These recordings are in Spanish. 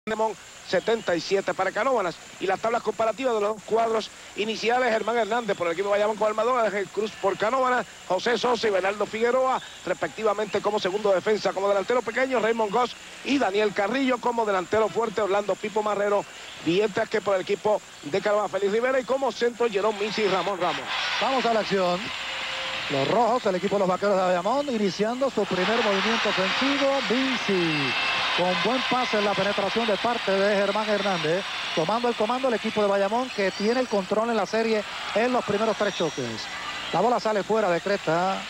Bayamón 77 para Canóvanas. Y las tablas comparativas de los dos cuadros iniciales: Germán Hernández por el equipo de Bayamón con Almadón, Ángel Cruz por Canóvanas, José Sosa y Bernardo Figueroa respectivamente como segundo defensa. Como delantero pequeño, Raymond Goss y Daniel Carrillo. Como delantero fuerte, Orlando Pipo Marrero, mientras que por el equipo de Canóvanas, Félix Rivera, y como centro, Jerome Mincy y Ramón Ramos. Vamos a la acción. Los rojos, el equipo de los vaqueros de Bayamón, iniciando su primer movimiento ofensivo. Mincy con buen pase en la penetración de parte de Germán Hernández, tomando el comando el equipo de Bayamón, que tiene el control en la serie en los primeros tres choques. La bola sale fuera de Cresta.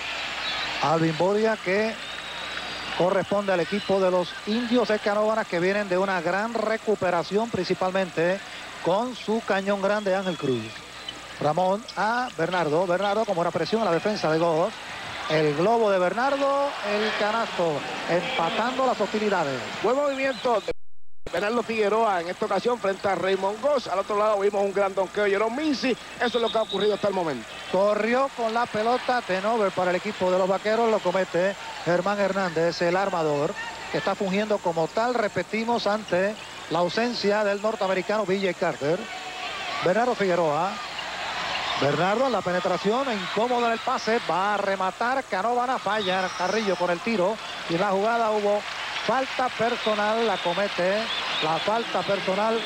Alvin Boria, que corresponde al equipo de los indios de Canóvanas, que vienen de una gran recuperación, principalmente con su cañón grande Ángel Cruz. Ramón a Bernardo. Bernardo con buena presión a la defensa de Goss. El globo de Bernardo, el canasto, empatando las hostilidades. Buen movimiento de Bernardo Figueroa en esta ocasión frente a Raymond Goss. Al otro lado vimos un gran donqueo de Jerome Mincy. Eso es lo que ha ocurrido hasta el momento. Corrió con la pelota, turnover para el equipo de los vaqueros. Lo comete Germán Hernández, el armador, que está fungiendo como tal, repetimos, ante la ausencia del norteamericano B.J. Carter. Bernardo Figueroa. Bernardo en la penetración, incómodo en el pase, va a rematar. Canóvanas, falla Carrillo con el tiro, y en la jugada hubo falta personal. La comete la falta personal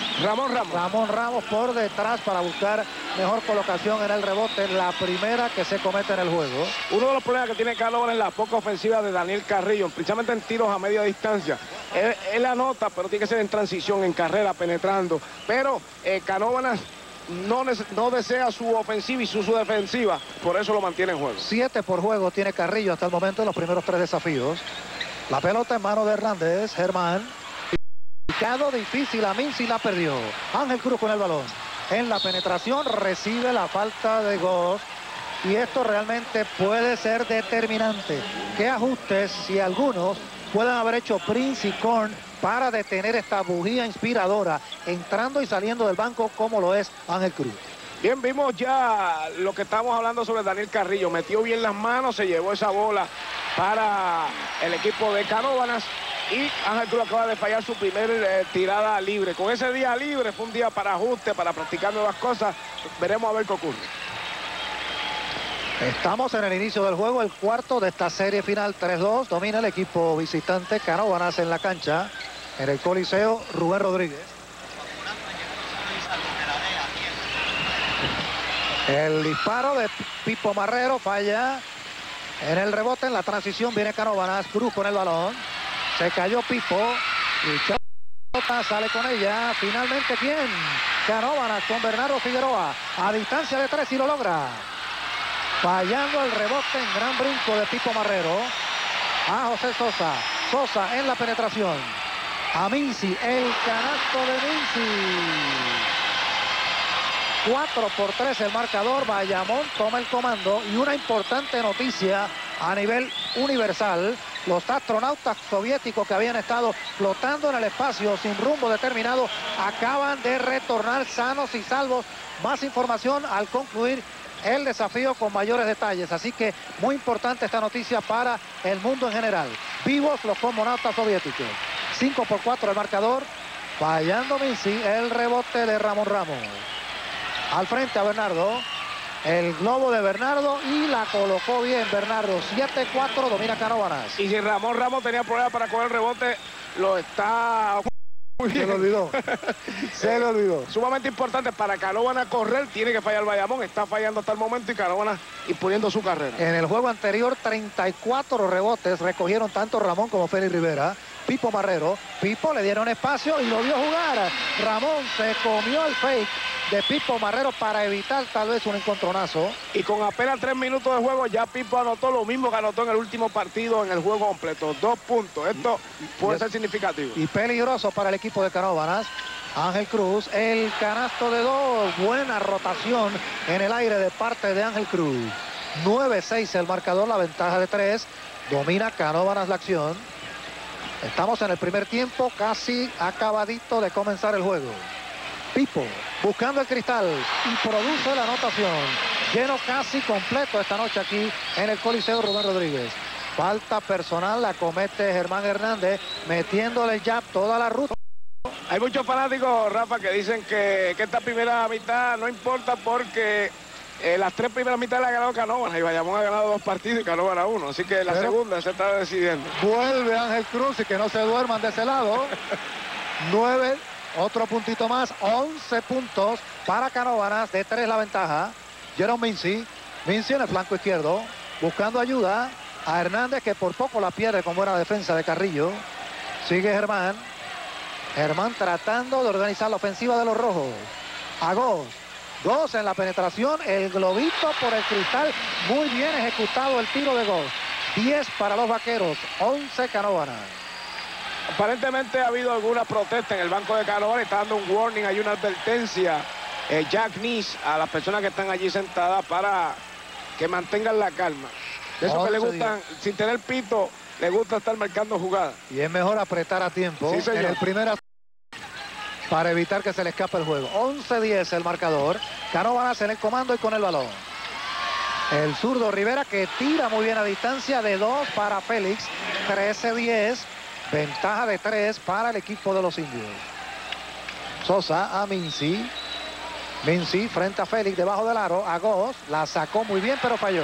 Ramón Ramos por detrás para buscar mejor colocación en el rebote, la primera que se comete en el juego. Uno de los problemas que tiene Canóvanas es la poca ofensiva de Daniel Carrillo, precisamente en tiros a media distancia. Él anota, pero tiene que ser en transición, en carrera, penetrando. Pero Canóvanas no desea su ofensiva y su defensiva, por eso lo mantiene en juego. 7 por juego tiene Carrillo hasta el momento en los primeros 3 desafíos. La pelota en mano de Hernández. Germán, picado difícil a Mincy, la perdió. Ángel Cruz con el balón. En la penetración recibe la falta de Goss, y esto realmente puede ser determinante. ¿Qué ajustes, si algunos, pueden haber hecho Prince y Korn para detener esta bujía inspiradora, entrando y saliendo del banco como lo es Ángel Cruz? Bien, vimos ya lo que estamos hablando sobre Daniel Carrillo. Metió bien las manos, se llevó esa bola para el equipo de Canóvanas, y Ángel Cruz acaba de fallar su primer tirada libre. Con ese día libre fue un día para ajuste, para practicar nuevas cosas. Veremos a ver qué ocurre. Estamos en el inicio del juego, el cuarto de esta serie final. 3-2, domina el equipo visitante. Canóvanas en la cancha, en el Coliseo Rubén Rodríguez. El disparo de Pipo Marrero falla. En el rebote, en la transición, viene Canóvanas. Cruz con el balón. Se cayó Pipo. Y Chota sale con ella. Finalmente, ¿quién? Canóvanas con Bernardo Figueroa. A distancia de 3 y lo logra. Fallando el rebote en gran brinco de Pipo Marrero. A José Sosa. Sosa en la penetración. A Mincy. El canasto de Mincy. 4-3 el marcador. Bayamón toma el comando, y una importante noticia a nivel universal: los astronautas soviéticos que habían estado flotando en el espacio sin rumbo determinado acaban de retornar sanos y salvos. Más información al concluir el desafío con mayores detalles, así que muy importante esta noticia para el mundo en general. Vivos los cosmonautas soviéticos. 5-4 el marcador. Fallando Mincy, el rebote de Ramón Ramos. Al frente a Bernardo. El globo de Bernardo, y la colocó bien Bernardo. 7-4, domina Canóvanas. Y si Ramón Ramos tenía problemas para coger el rebote, lo está... Se lo olvidó. Se lo olvidó. Sumamente importante para Canóvanas correr, tiene que fallar Bayamón. Está fallando hasta el momento, y Canóvanas imponiendo su carrera. En el juego anterior, 34 rebotes recogieron tanto Ramón como Félix Rivera. Pipo Marrero. Pipo le dieron espacio y lo vio jugar. Ramón se comió el fake de Pipo Marrero para evitar tal vez un encontronazo. Y con apenas 3 minutos de juego, ya Pipo anotó lo mismo que anotó en el último partido en el juego completo. 2 puntos. Esto puede ser significativo. Y peligroso para el equipo de Canóvanas. Ángel Cruz, el canasto de 2. Buena rotación en el aire de parte de Ángel Cruz. 9-6 el marcador, la ventaja de 3. Domina Canóvanas la acción. Estamos en el primer tiempo, casi acabadito de comenzar el juego. Pipo buscando el cristal y produce la anotación. Lleno casi completo esta noche aquí en el Coliseo Rubén Rodríguez. Falta personal la comete Germán Hernández, metiéndole ya toda la ruta. Hay muchos fanáticos, Rafa, que dicen que esta primera mitad no importa porque las 3 primeras mitades la ha ganado Canóvanas y Bayamón ha ganado 2 partidos y Canóvanas 1. Así que la segunda se está decidiendo. Vuelve Ángel Cruz y que no se duerman de ese lado. 9, otro puntito más, 11 puntos para Canóvanas, de 3 la ventaja. Jerome Mincy en el flanco izquierdo, buscando ayuda a Hernández, que por poco la pierde con buena defensa de Carrillo. Sigue Germán tratando de organizar la ofensiva de los rojos. A Goss en la penetración, el globito por el cristal, muy bien ejecutado el tiro de Goss. 10 para los vaqueros, 11 Canóvanas. Aparentemente ha habido alguna protesta en el banco de Canóvanas, está dando un warning, hay una advertencia, Jack Nis, a las personas que están allí sentadas para que mantengan la calma. De eso que le gustan, sin tener pito, le gusta estar marcando jugadas. Y es mejor apretar a tiempo en el primer para evitar que se le escape el juego. 11-10 el marcador. Canóvanas en el comando y con el balón. El zurdo Rivera que tira muy bien a distancia de 2 para Félix. 13-10. Ventaja de 3 para el equipo de los indios. Sosa a Mincy. Mincy frente a Félix debajo del aro. A Goss. La sacó muy bien pero falló.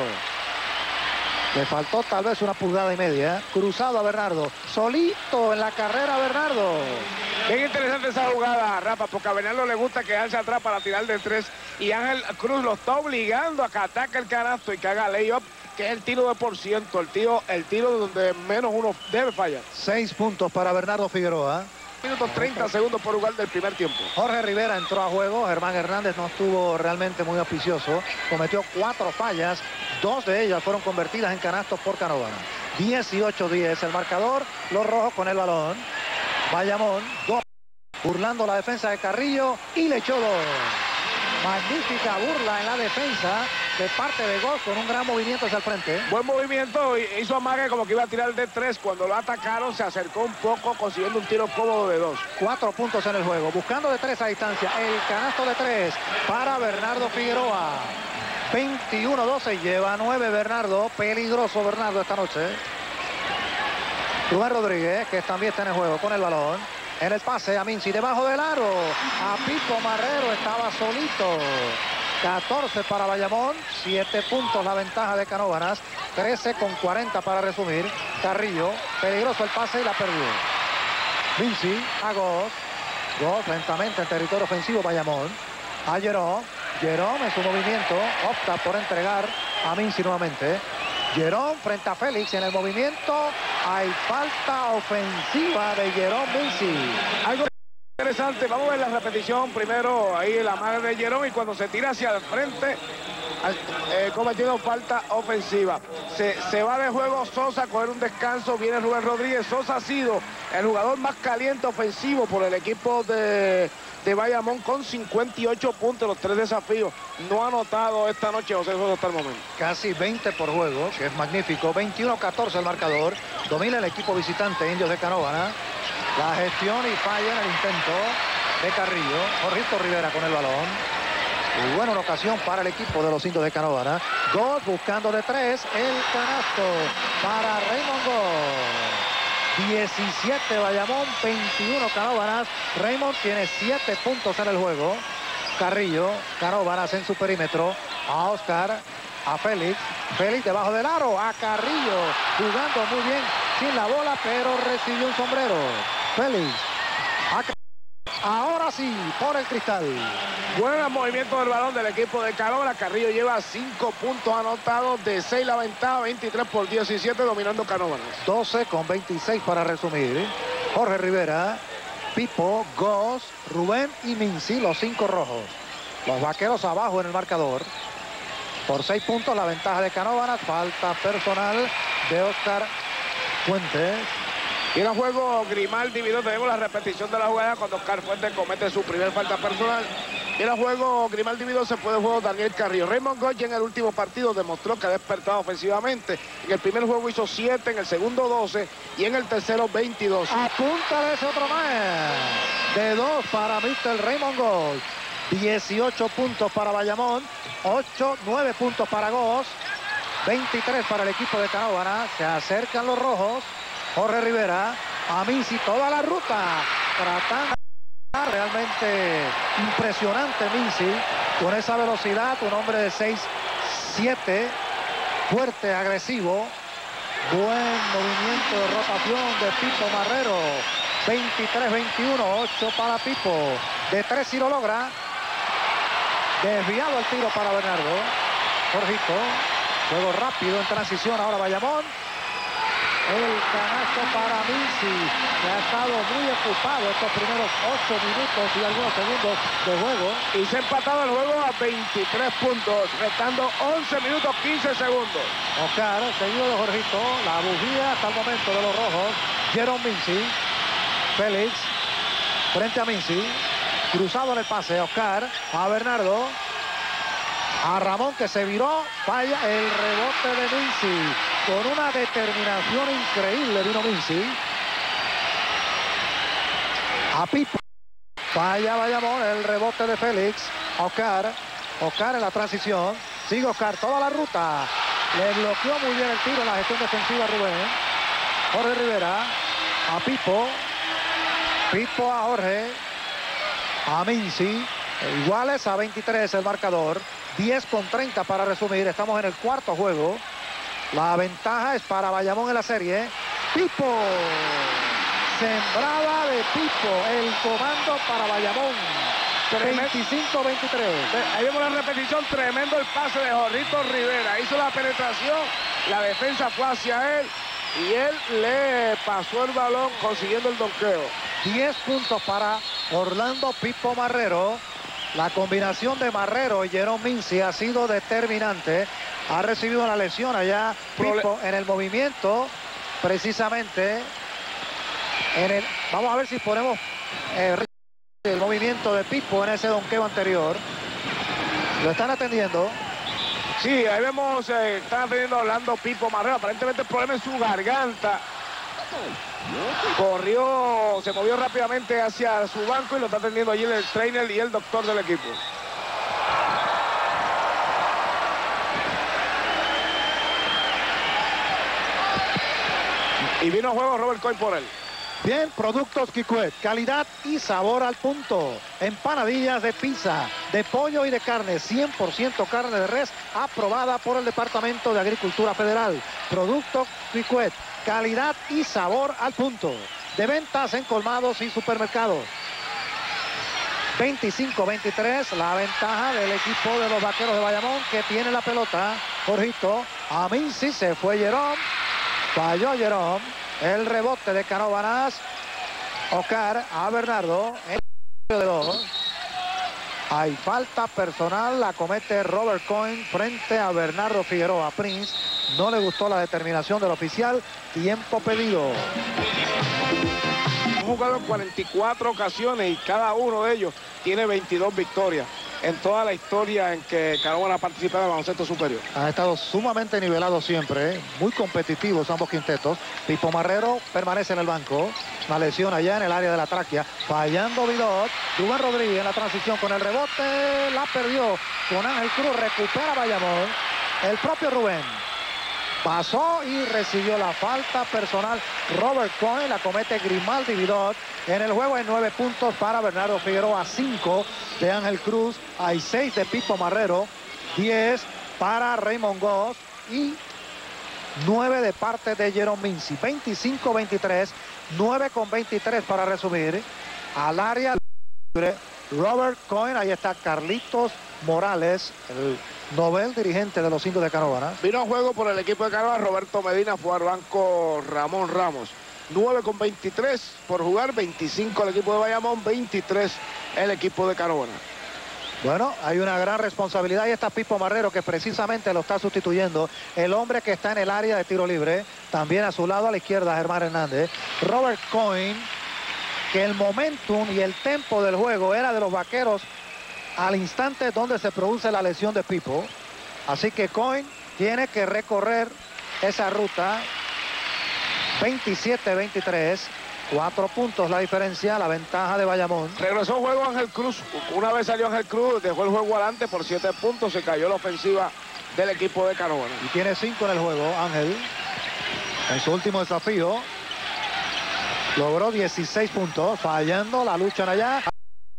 Le faltó tal vez una pulgada y media. Cruzado a Bernardo. Solito en la carrera Bernardo. Bien interesante esa jugada, Rafa, porque a Bernardo le gusta quedarse atrás para tirar de 3. Y Ángel Cruz lo está obligando a que ataque el canasto y que haga layup, que es el tiro de por ciento. El tiro donde menos uno debe fallar. 6 puntos para Bernardo Figueroa. Minutos 30 segundos por jugar del primer tiempo. Jorge Rivera entró a juego. Germán Hernández no estuvo realmente muy auspicioso. Cometió 4 fallas. 2 de ellas fueron convertidas en canastos por Canóvanas. 18-10 el marcador. Los rojos con el balón. Bayamón, 2. Burlando la defensa de Carrillo y le echó 2. Magnífica burla en la defensa de parte de Goss con un gran movimiento hacia el frente. Buen movimiento, hizo amague como que iba a tirar de 3. Cuando lo atacaron se acercó un poco consiguiendo un tiro cómodo de 2. 4 puntos en el juego, buscando de 3 a distancia. El canasto de 3 para Bernardo Figueroa. 21-12, lleva 9 Bernardo. Peligroso Bernardo esta noche. Rubén Rodríguez, que también está en el juego con el balón. En el pase a Mincy debajo del aro. A Pico Marrero, estaba solito. 14 para Bayamón. 7 puntos la ventaja de Canóvanas. 13-40 para resumir. Carrillo, peligroso el pase y la perdió. Mincy a Goss. Goss lentamente en territorio ofensivo Bayamón. A Jerome en su movimiento opta por entregar a Mincy nuevamente. Jerome frente a Félix en el movimiento. Hay falta ofensiva de Jerome Mincy. Algo interesante, vamos a ver la repetición primero. Ahí la madre de Jerome y cuando se tira hacia el frente, cometiendo falta ofensiva. Se va de juego Sosa a coger un descanso. Viene Rubén Rodríguez. Sosa ha sido el jugador más caliente ofensivo por el equipo de Bayamón con 58 puntos, los 3 desafíos. No ha anotado esta noche José Sosa hasta el momento. Casi 20 por juego, que es magnífico. 21-14 el marcador. Domina el equipo visitante, Indios de Canóvanas. La gestión y falla en el intento de Carrillo. Jorgito Rivera con el balón. Y buena ocasión para el equipo de los Indios de Canóvanas. Goss buscando de 3. El canasto para Raymond Goss. 17 Bayamón, 21 Canóvanas. Raymond tiene 7 puntos en el juego. Carrillo, Canóvanas en su perímetro. A Oscar, a Félix. Félix debajo del aro. A Carrillo, jugando muy bien sin la bola, pero recibió un sombrero. Félix. Ahora sí, por el cristal. Buen movimiento del balón del equipo de Canóvanas. Carrillo lleva 5 puntos anotados, de 6 la ventaja, 23-17 dominando Canóvanas. 12-26 para resumir. Jorge Rivera, Pipo, Goss, Rubén y Mincy, los 5 rojos. Los vaqueros abajo en el marcador. Por 6 puntos la ventaja de Canóvanas. Falta personal de Oscar Fuentes. Y en el juego Grimaldi, tenemos la repetición de la jugada cuando Oscar Fuentes comete su primer falta personal. Y en el juego Grimaldi se fue de juego Daniel Carrillo. Raymond Goss en el último partido demostró que ha despertado ofensivamente. En el primer juego hizo 7, en el segundo 12 y en el tercero 22. Apunta de ese otro más. De 2 para Mr. Raymond Goss. 18 puntos para Bayamón. 9 puntos para Goss. 23 para el equipo de Canóvanas. Se acercan los rojos. Jorge Rivera, a Mincy, toda la ruta, tratando realmente impresionante Mincy, con esa velocidad, un hombre de 6'7", fuerte, agresivo. Buen movimiento de rotación de Pipo Marrero. 23-21, 8 para Pipo. De 3 si lo logra. Desviado el tiro para Bernardo. Jorgito. Juego rápido en transición. Ahora Bayamón. El canasto para Mincy, que ha estado muy ocupado estos primeros 8 minutos y algunos segundos de juego. Y se ha empatado el juego a 23 puntos, restando 11 minutos 15 segundos. Oscar, seguido de Jorgito, la bujía hasta el momento de los rojos. Jerome Mincy, Félix, frente a Mincy, cruzado en el pase, Oscar, a Bernardo, a Ramón que se viró, falla el rebote de Mincy. Con una determinación increíble vino Mincy. A Pipo. Falla Bayamón, el rebote de Félix. Oscar. Oscar en la transición. Sigue Oscar toda la ruta. Le bloqueó muy bien el tiro en la gestión defensiva Rubén. Jorge Rivera. A Pipo. Pipo a Jorge. A Mincy. Iguales a 23 el marcador. 10-30 para resumir. Estamos en el cuarto juego. La ventaja es para Bayamón en la serie. Pipo. Sembrada de Pipo. El comando para Bayamón. 25-23. Ahí vemos la repetición. Tremendo el pase de Jorgito Rivera. Hizo la penetración. La defensa fue hacia él. Y él le pasó el balón consiguiendo el donqueo. 10 puntos para Orlando Pipo Marrero. La combinación de Marrero y Jerome Mincy ha sido determinante. Ha recibido una lesión allá Pipo en el movimiento, precisamente. Vamos a ver si ponemos el movimiento de Pipo en ese donqueo anterior. Lo están atendiendo. Sí, ahí vemos, están atendiendo a Orlando Pipo Marrero. Aparentemente el problema en su garganta. Corrió, se movió rápidamente hacia su banco y lo está atendiendo allí el trainer y el doctor del equipo. Y vino a juego Robert Coin por él. Bien, productos Kikwet, calidad y sabor al punto. Empanadillas de pizza, de pollo y de carne, 100% carne de res, aprobada por el Departamento de Agricultura Federal. Productos Kikwet, calidad y sabor al punto. De ventas en colmados y supermercados. 25-23, la ventaja del equipo de los Vaqueros de Bayamón, que tiene la pelota. Jorgito, a Mincy, se fue Jerome. Falló Jerome. El rebote de Canóvanas. Oscar a Bernardo. El de dos. Hay falta personal. La comete Robert Coin frente a Bernardo Figueroa. Prince no le gustó la determinación del oficial. Tiempo pedido. Han jugado en 44 ocasiones y cada uno de ellos tiene 22 victorias en toda la historia en que Canóvanas ha participado en el baloncesto superior. Han estado sumamente nivelados siempre, muy competitivos ambos quintetos. Pipo Marrero permanece en el banco. Una lesión allá en el área de la tráquea. Fallando Vidot. Rubén Rodríguez en la transición con el rebote. La perdió con Ángel Cruz. Recupera Bayamón. El propio Rubén. Pasó y recibió la falta personal. Robert Coin la comete Grimaldi Vidot. En el juego hay 9 puntos para Bernardo Figueroa, 5 de Ángel Cruz, hay 6 de Pipo Marrero, 10 para Raymond Goss y 9 de parte de Jerome Mincy. 25-23, 9-23 para resumir. Al área libre, Robert Coin, ahí está Carlitos Morales, el Nobel dirigente de los Indios de Canóvanas. Vino a juego por el equipo de Canóvanas. Roberto Medina fue al banco Ramón Ramos. 9-23 por jugar, 25 el equipo de Bayamón, 23 el equipo de Canóvanas. Bueno, hay una gran responsabilidad y está Pipo Marrero, que precisamente lo está sustituyendo. El hombre que está en el área de tiro libre, también a su lado a la izquierda Germán Hernández. Robert Coin, que el momentum y el tempo del juego era de los Vaqueros al instante donde se produce la lesión de Pipo. Así que Coin tiene que recorrer esa ruta. 27-23, 4 puntos la diferencia, la ventaja de Bayamón. Regresó juego Ángel Cruz. Una vez salió Ángel Cruz, dejó el juego adelante por 7 puntos. Se cayó la ofensiva del equipo de Canóvanas. Y tiene 5 en el juego, Ángel. En su último desafío logró 16 puntos, fallando la lucha en allá.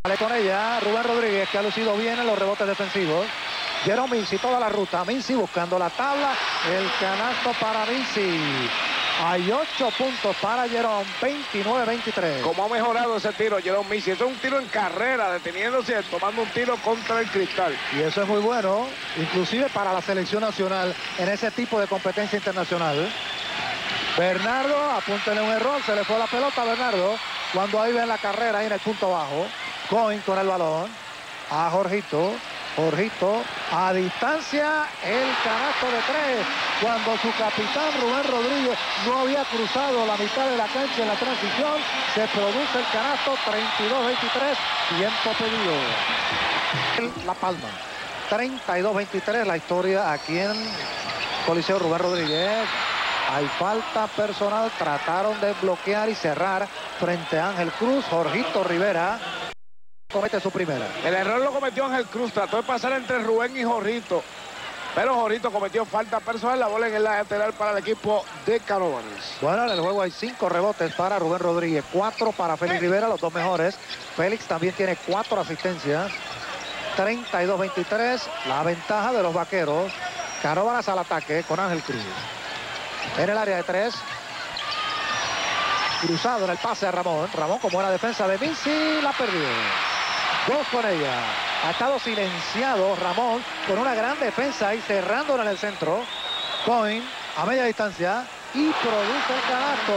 Sale con ella Rubén Rodríguez, que ha lucido bien en los rebotes defensivos. Jerome Mincy, toda la ruta. Mincy buscando la tabla. El canasto para Mincy. Hay 8 puntos para Jerome, 29-23. Cómo ha mejorado ese tiro, Jerome Mincy. Eso es un tiro en carrera, deteniéndose, tomando un tiro contra el cristal. Y eso es muy bueno, inclusive para la selección nacional en ese tipo de competencia internacional. Bernardo, apúntele un error, se le fue la pelota a Bernardo. Cuando ahí ven la carrera, ahí en el punto bajo. Cohen con el balón. A Jorgito. Jorgito a distancia, el canasto de 3, cuando su capitán Rubén Rodríguez no había cruzado la mitad de la cancha en la transición, se produce el canasto. 32-23, tiempo pedido. La Palma, 32-23, la historia aquí en Coliseo Rubén Rodríguez. Hay falta personal, trataron de bloquear y cerrar frente a Ángel Cruz. Jorgito Rivera comete su primera. El error lo cometió Ángel Cruz, trató de pasar entre Rubén y Jorgito, pero Jorgito cometió falta personal. La bola en el lateral para el equipo de Canóvanas. Bueno, en el juego hay 5 rebotes para Rubén Rodríguez, 4 para Félix Rivera, los 2 mejores. Félix también tiene 4 asistencias. 32-23, la ventaja de los vaqueros. Canóvanas al ataque con Ángel Cruz. En el área de 3. Cruzado en el pase a Ramón. Ramón con buena defensa de Mincy, la perdió. 2 con ella. Ha estado silenciado Ramón con una gran defensa y cerrándola en el centro. Cohen a media distancia y produce el canasto.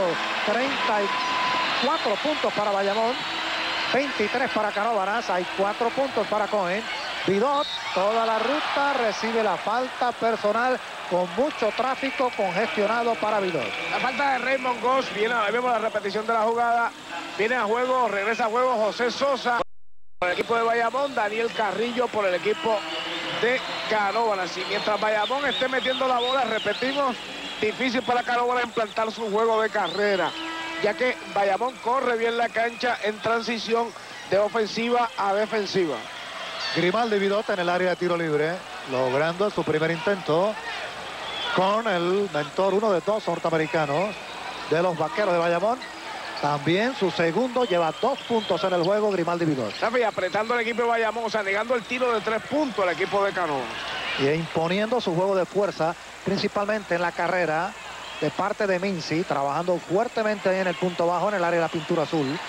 34 puntos para Bayamón, 23 para Canóvanas. Hay 4 puntos para Cohen. Vidot, toda la ruta, recibe la falta personal con mucho tráfico, congestionado para Vidot. La falta de Raymond Goss, viene, ahí vemos la repetición de la jugada. Viene a juego, regresa a juego José Sosa por el equipo de Bayamón, Daniel Carrillo por el equipo de Canóvanas. Y mientras Bayamón esté metiendo la bola, repetimos, difícil para Canóvanas implantar su juego de carrera, ya que Bayamón corre bien la cancha en transición de ofensiva a defensiva. Grimaldi Vidot en el área de tiro libre, logrando su primer intento con el mentor, uno de 2 norteamericanos de los vaqueros de Bayamón. También su segundo, lleva 2 puntos en el juego Grimaldi Vidot. Y apretando el equipo de Bayamón, o sea, negando el tiro de 3 puntos al equipo de Canóvanas. Y imponiendo su juego de fuerza, principalmente en la carrera, de parte de Mincy, trabajando fuertemente ahí en el punto bajo, en el área de la pintura azul.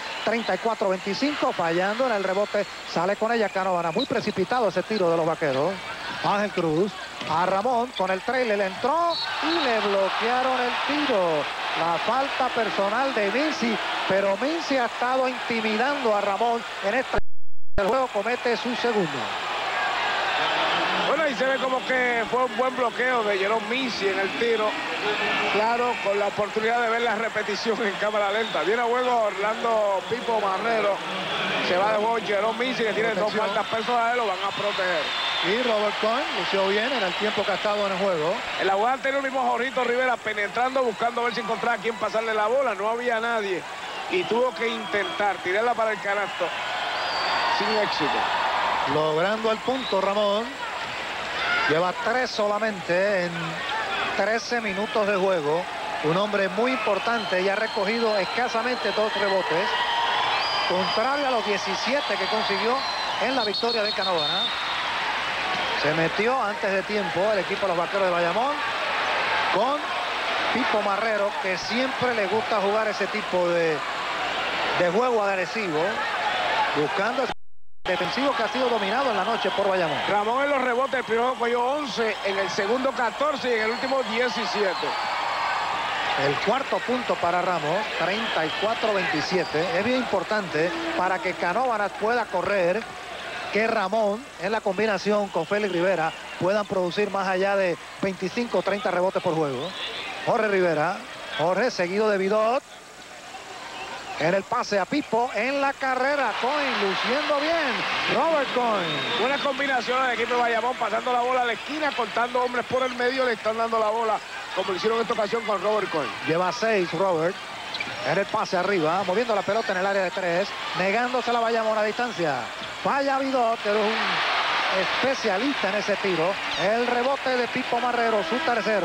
34-25, fallando en el rebote, sale con ella Canóvanas. Muy precipitado ese tiro de los vaqueros. Ángel Cruz, a Ramón, con el trailer, le entró y le bloquearon el tiro. La falta personal de Mincy, pero Mincy ha estado intimidando a Ramón en este juego, comete su segundo. Bueno, ahí se ve como que fue un buen bloqueo de Jerome Mincy en el tiro. Claro, con la oportunidad de ver la repetición en cámara lenta. Viene a juego Orlando Pipo Marrero. Se va de juego Jerome Mincy, que tiene 2 faltas personales, lo van a proteger. Y Robert Cohen lució bien en el tiempo que ha estado en el juego. En la jugada anterior mismo Jorgito Rivera penetrando, buscando a ver si encontraba a quién pasarle la bola. No había nadie. Y tuvo que intentar tirarla para el canasto. Sin éxito. Logrando el punto Ramón. Lleva 3 solamente en 13 minutos de juego. Un hombre muy importante y ha recogido escasamente 2 rebotes. Contrario a los 17 que consiguió en la victoria de Canóvanas. Se metió antes de tiempo el equipo de los vaqueros de Bayamón con Pipo Marrero, que siempre le gusta jugar ese tipo de juego agresivo, buscando el defensivo que ha sido dominado en la noche por Bayamón. Ramón en los rebotes, el primero cogió 11, en el segundo 14 y en el último 17. El cuarto punto para Ramos, 34-27. Es bien importante para que Canóvanas pueda correr, que Ramón en la combinación con Félix Rivera puedan producir más allá de 25 o 30 rebotes por juego. Jorge Rivera, Jorge seguido de Vidot. En el pase a Pipo, en la carrera, Cohen luciendo bien. Robert Cohen. Buena combinación del equipo de Bayamón, pasando la bola a la esquina, cortando hombres por el medio, le están dando la bola, como lo hicieron en esta ocasión con Robert Cohen. Lleva 6 Robert. En el pase arriba, moviendo la pelota en el área de 3, negándose la Bayamón a distancia. Falla Vidot, que es un especialista en ese tiro. El rebote de Pipo Marrero, su tercero.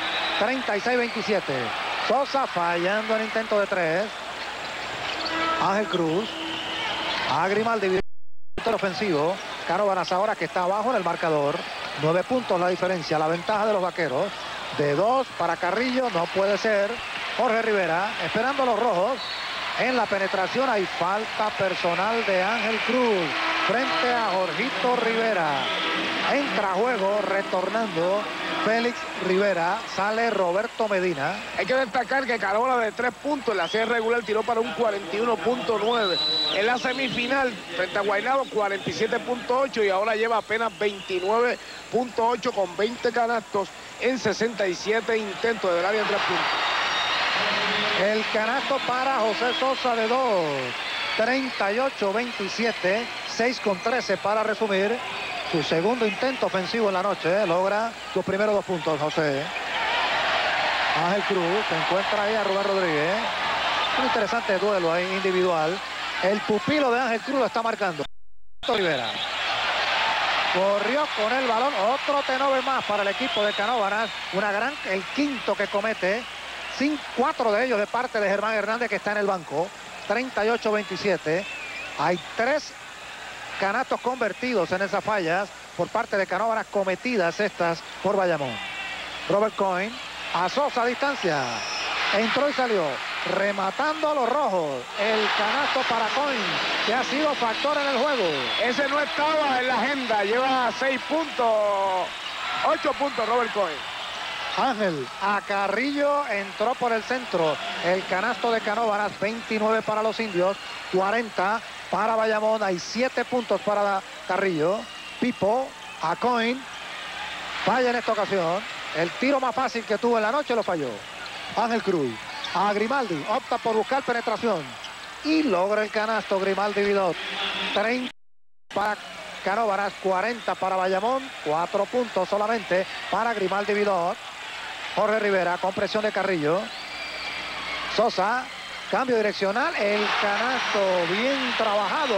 36-27. Sosa fallando en intento de 3. Ángel Cruz. A Grimaldi. sector ofensivo. Canóvanas ahora que está abajo en el marcador. 9 puntos la diferencia, la ventaja de los vaqueros. De 2 para Carrillo, no puede ser. Jorge Rivera esperando a los rojos. En la penetración hay falta personal de Ángel Cruz frente a Jorgito Rivera. Entra a juego retornando Félix Rivera, sale Roberto Medina. Hay que destacar que Canóvanas de 3 puntos en la serie regular tiró para un 41.9. En la semifinal frente a Guaynabo 47.8 y ahora lleva apenas 29.8 con 20 canastos en 67 intentos del área de 3 puntos. El canasto para José Sosa de 2. 38-27, 6 con 13 para resumir. Su segundo intento ofensivo en la noche. Logra sus primeros 2 puntos, José. Ángel Cruz se encuentra ahí a Rubén Rodríguez. Un interesante duelo ahí individual. El pupilo de Ángel Cruz lo está marcando. Rivera. Corrió con el balón. Otro turnover más para el equipo de Canóvanas. El quinto que comete. 4 de ellos de parte de Germán Hernández, que está en el banco. 38-27. Hay 3 canastos convertidos en esas fallas por parte de Canóvanas, cometidas estas por Bayamón. Robert Cohen a Sosa a distancia. Entró y salió. Rematando a los rojos. El canasto para Cohen, que ha sido factor en el juego. Ese no estaba en la agenda. Lleva 6 puntos. 8 puntos Robert Cohen. Ángel a Carrillo entró por el centro. El canasto de Canóvanas, 29 para los indios, 40 para Bayamón. Hay 7 puntos para Carrillo. Pipo a Cohen. Falla en esta ocasión. El tiro más fácil que tuvo en la noche lo falló. Ángel Cruz a Grimaldi. Opta por buscar penetración. Y logra el canasto Grimaldi Vidot. 30 para Canóvanas, 40 para Bayamón. 4 puntos solamente para Grimaldi Vidot. Jorge Rivera con presión de Carrillo. Sosa, cambio direccional. El canasto bien trabajado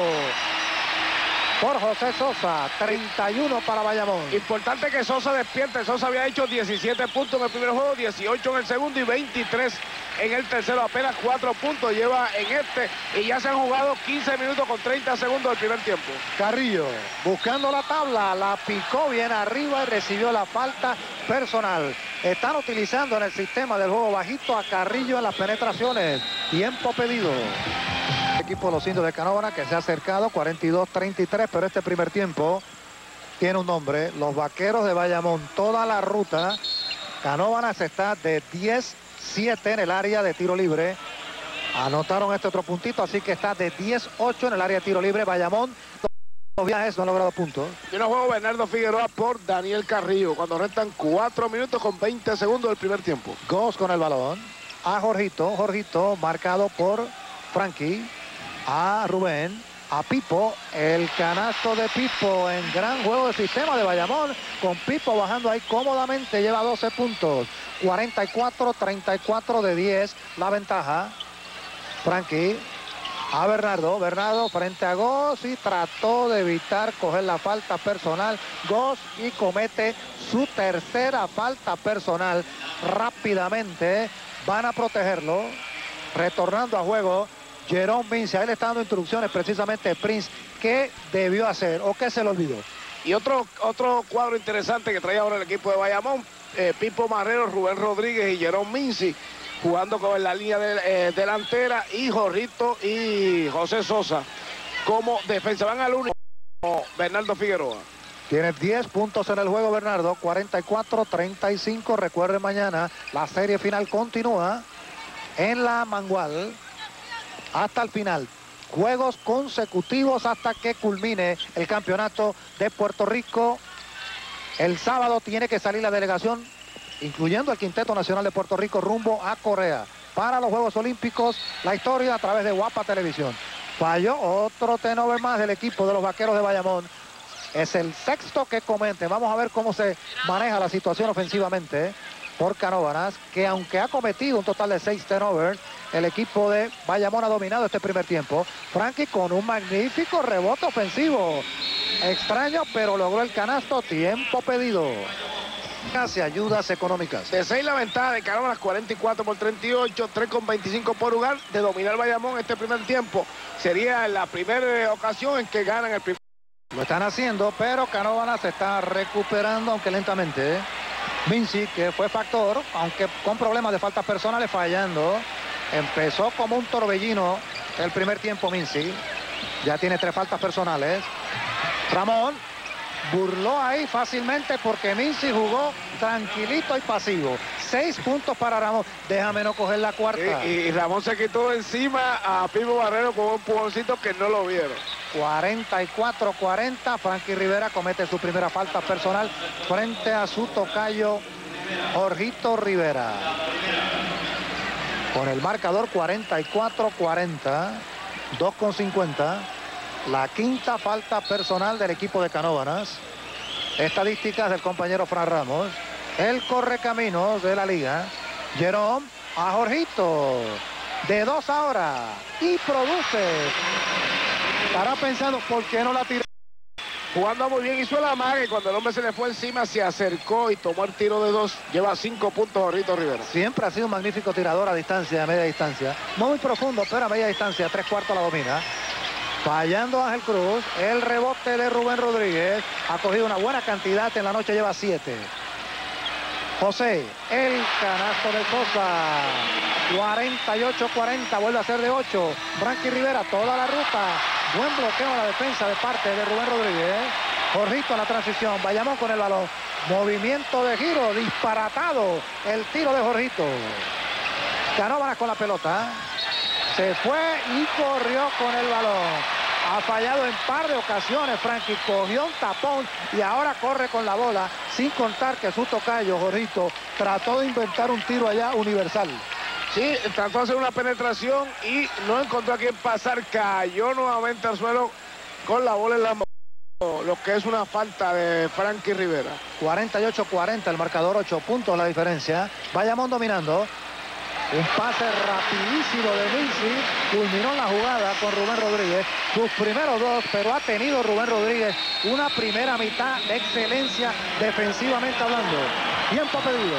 por José Sosa. 31 para Bayamón. Importante que Sosa despierte. Sosa había hecho 17 puntos en el primer juego, 18 en el segundo y 23 en el tercero. Apenas 4 puntos lleva en este y ya se han jugado 15 minutos con 30 segundos del primer tiempo. Carrillo buscando la tabla, la picó bien arriba y recibió la falta personal. Están utilizando en el sistema del juego bajito a Carrillo en las penetraciones. Tiempo pedido. El equipo de los indios de Canóvanas que se ha acercado, 42-33, pero este primer tiempo tiene un nombre. Los vaqueros de Bayamón, toda la ruta. Canóvanas está de 10-7 en el área de tiro libre. Anotaron este otro puntito, así que está de 10-8 en el área de tiro libre. Bayamón, los viajes no han logrado puntos. Y un juego Bernardo Figueroa por Daniel Carrillo, cuando restan 4 minutos con 20 segundos del primer tiempo. Goss con el balón. A Jorgito. Jorgito marcado por Frankie. A Rubén. A Pipo. El canasto de Pipo en gran juego de sistema de Bayamón. Con Pipo bajando ahí cómodamente. Lleva 12 puntos. 44-34 de 10. La ventaja. Frankie. A Bernardo. Bernardo frente a Goss y trató de evitar coger la falta personal. Goss y comete su tercera falta personal. Rápidamente van a protegerlo. Retornando a juego Jerome Vince. Ahí le está dando instrucciones precisamente Prince. ¿Qué debió hacer o qué se le olvidó? Y otro cuadro interesante que trae ahora el equipo de Bayamón. Pipo Marrero, Rubén Rodríguez y Jerome Mincy jugando con la línea delantera, y Jorrito y José Sosa como defensa. Van al único Bernardo Figueroa. Tiene 10 puntos en el juego Bernardo, 44-35. Recuerden, mañana la serie final continúa en la Mangual hasta el final. Juegos consecutivos hasta que culmine el campeonato de Puerto Rico. El sábado tiene que salir la delegación, incluyendo el Quinteto Nacional de Puerto Rico, rumbo a Corea para los Juegos Olímpicos. La historia a través de Guapa Televisión. Falló otro turnover más del equipo de los Vaqueros de Bayamón. Es el sexto que comete. Vamos a ver cómo se maneja la situación ofensivamente por Canóvanas, que aunque ha cometido un total de 6 turnovers, el equipo de Bayamón ha dominado este primer tiempo. Frankie con un magnífico rebote ofensivo. Extraño, pero logró el canasto. Tiempo pedido. Casi ayudas económicas. De 6 la ventaja de Canóvanas, 44-38, 3,25 por lugar de dominar Bayamón este primer tiempo. Sería la primera ocasión en que ganan el primer Lo están haciendo, pero Canóvanas se está recuperando, aunque lentamente. Vinci, que fue factor, aunque con problemas de faltas personales, fallando. Empezó como un torbellino el primer tiempo Vinci. Ya tiene 3 faltas personales. Ramón burló ahí fácilmente porque Vinci jugó tranquilito y pasivo. 6 puntos para Ramón. Déjame no coger la cuarta. Y Ramón se quitó encima a Pipo Barrero con un empujoncito que no lo vieron. 44-40. Frankie Rivera comete su primera falta personal frente a su tocayo Jorgito Rivera. Con el marcador 44-40. 2:50. La quinta falta personal del equipo de Canóvanas. Estadísticas del compañero Fran Ramos. El correcaminos de la liga. Jerome a Jorgito. De 2 ahora. Y produce. Estará pensando, ¿por qué no la tiró? Jugando muy bien, hizo el amague y cuando el hombre se le fue encima se acercó y tomó el tiro de 2. Lleva 5 puntos Jorgito Rivera. Siempre ha sido un magnífico tirador a distancia, a media distancia. No muy profundo, pero a media distancia. 3/4 la domina. Fallando Ángel Cruz. El rebote de Rubén Rodríguez. Ha cogido una buena cantidad. En la noche lleva 7. José, el canasto de Sosa. 48-40. Vuelve a ser de 8. Frankie Rivera, toda la ruta. Buen bloqueo a la defensa de parte de Rubén Rodríguez. Jorgito a la transición. Bayamón con el balón. Movimiento de giro. Disparatado. El tiro de Jorgito. Canóvanas con la pelota. Se fue y corrió con el balón. Ha fallado en par de ocasiones. Frankie cogió un tapón y ahora corre con la bola. Sin contar que su tocayo, Jorgito, trató de inventar un tiro allá universal. Sí, trató de hacer una penetración y no encontró a quien pasar. Cayó nuevamente al suelo con la bola en la mano. Lo que es una falta de Frankie Rivera. 48-40 el marcador, 8 puntos la diferencia. Bayamón dominando. Un pase rapidísimo de Vinci. Culminó la jugada con Rubén Rodríguez. Sus primeros 2, pero ha tenido Rubén Rodríguez una primera mitad de excelencia defensivamente hablando. Tiempo pedido.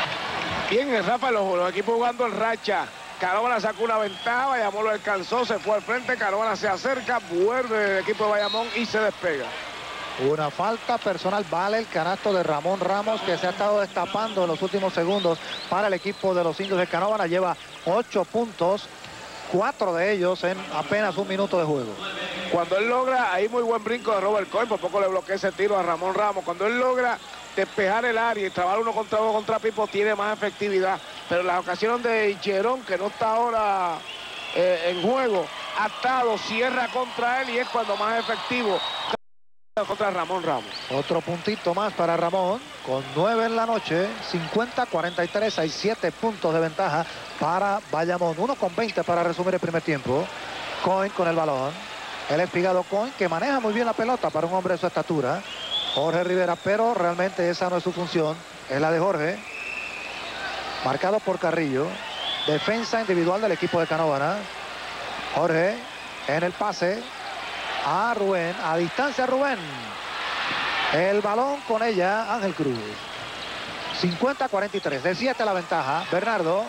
Bien, Rafa, los equipos jugando en racha. Canóvanas sacó una ventaja, Bayamón lo alcanzó, se fue al frente, Canóvanas se acerca, vuelve el equipo de Bayamón y se despega. Una falta personal, vale el canasto de Ramón Ramos, que se ha estado destapando en los últimos segundos para el equipo de los indios de Canóvanas. Lleva 8 puntos, 4 de ellos en apenas 1 minuto de juego. Cuando él logra, ahí muy buen brinco de Robert Cohen, por poco le bloquea ese tiro a Ramón Ramos. Cuando él logra despejar el área y trabajar uno contra Pipo, tiene más efectividad. Pero las ocasiones de Jerón, que no está ahora en juego, atado, cierra contra él y es cuando más efectivo contra Ramón Ramos. Otro puntito más para Ramón, con 9 en la noche, 50-43, hay 7 puntos de ventaja para Bayamón. 1:20 para resumir el primer tiempo. Cohen con el balón. El espigado Cohen, que maneja muy bien la pelota para un hombre de su estatura. Jorge Rivera, pero realmente esa no es su función, es la de Jorge. Marcado por Carrillo. Defensa individual del equipo de Canóvanas. Jorge en el pase a Rubén, a distancia Rubén. El balón con ella, Ángel Cruz. 50-43, de 7 la ventaja. Bernardo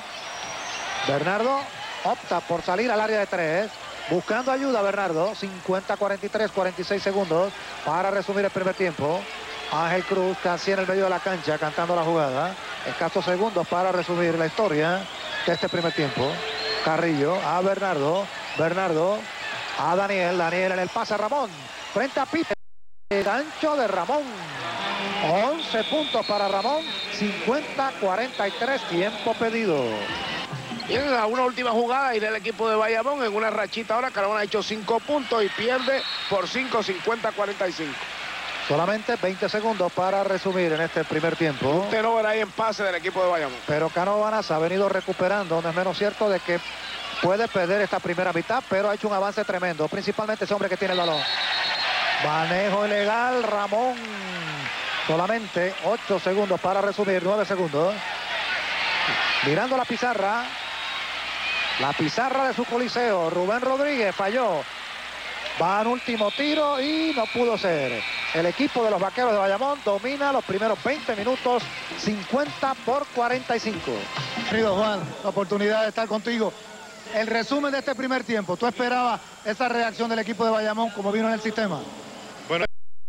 opta por salir al área de 3. Buscando ayuda Bernardo. 50-43, 46 segundos para resumir el primer tiempo. Ángel Cruz casi en el medio de la cancha cantando la jugada. Escasos segundos para resumir la historia de este primer tiempo. Carrillo a Bernardo. A Daniel en el pase a Ramón. Frente a Pipe. El gancho de Ramón. 11 puntos para Ramón. 50-43, tiempo pedido. Bien, una última jugada y del equipo de Bayamón en una rachita ahora. Canóvanas ha hecho 5 puntos y pierde por 5, 50-45. Solamente 20 segundos para resumir en este primer tiempo. Un turnover ahí en pase del equipo de Bayamón. Pero Canóvanas ha venido recuperando. No es menos cierto de que puede perder esta primera mitad, pero ha hecho un avance tremendo. Principalmente ese hombre que tiene el balón. Manejo ilegal, Ramón. Solamente 8 segundos para resumir, 9 segundos. Mirando la pizarra de su coliseo. Rubén Rodríguez falló. Va al último tiro y no pudo ser. El equipo de los Vaqueros de Bayamón domina los primeros 20 minutos, 50-45. Querido Juan, la oportunidad de estar contigo. El resumen de este primer tiempo, ¿tú esperabas esa reacción del equipo de Bayamón como vino en el sistema? Bueno,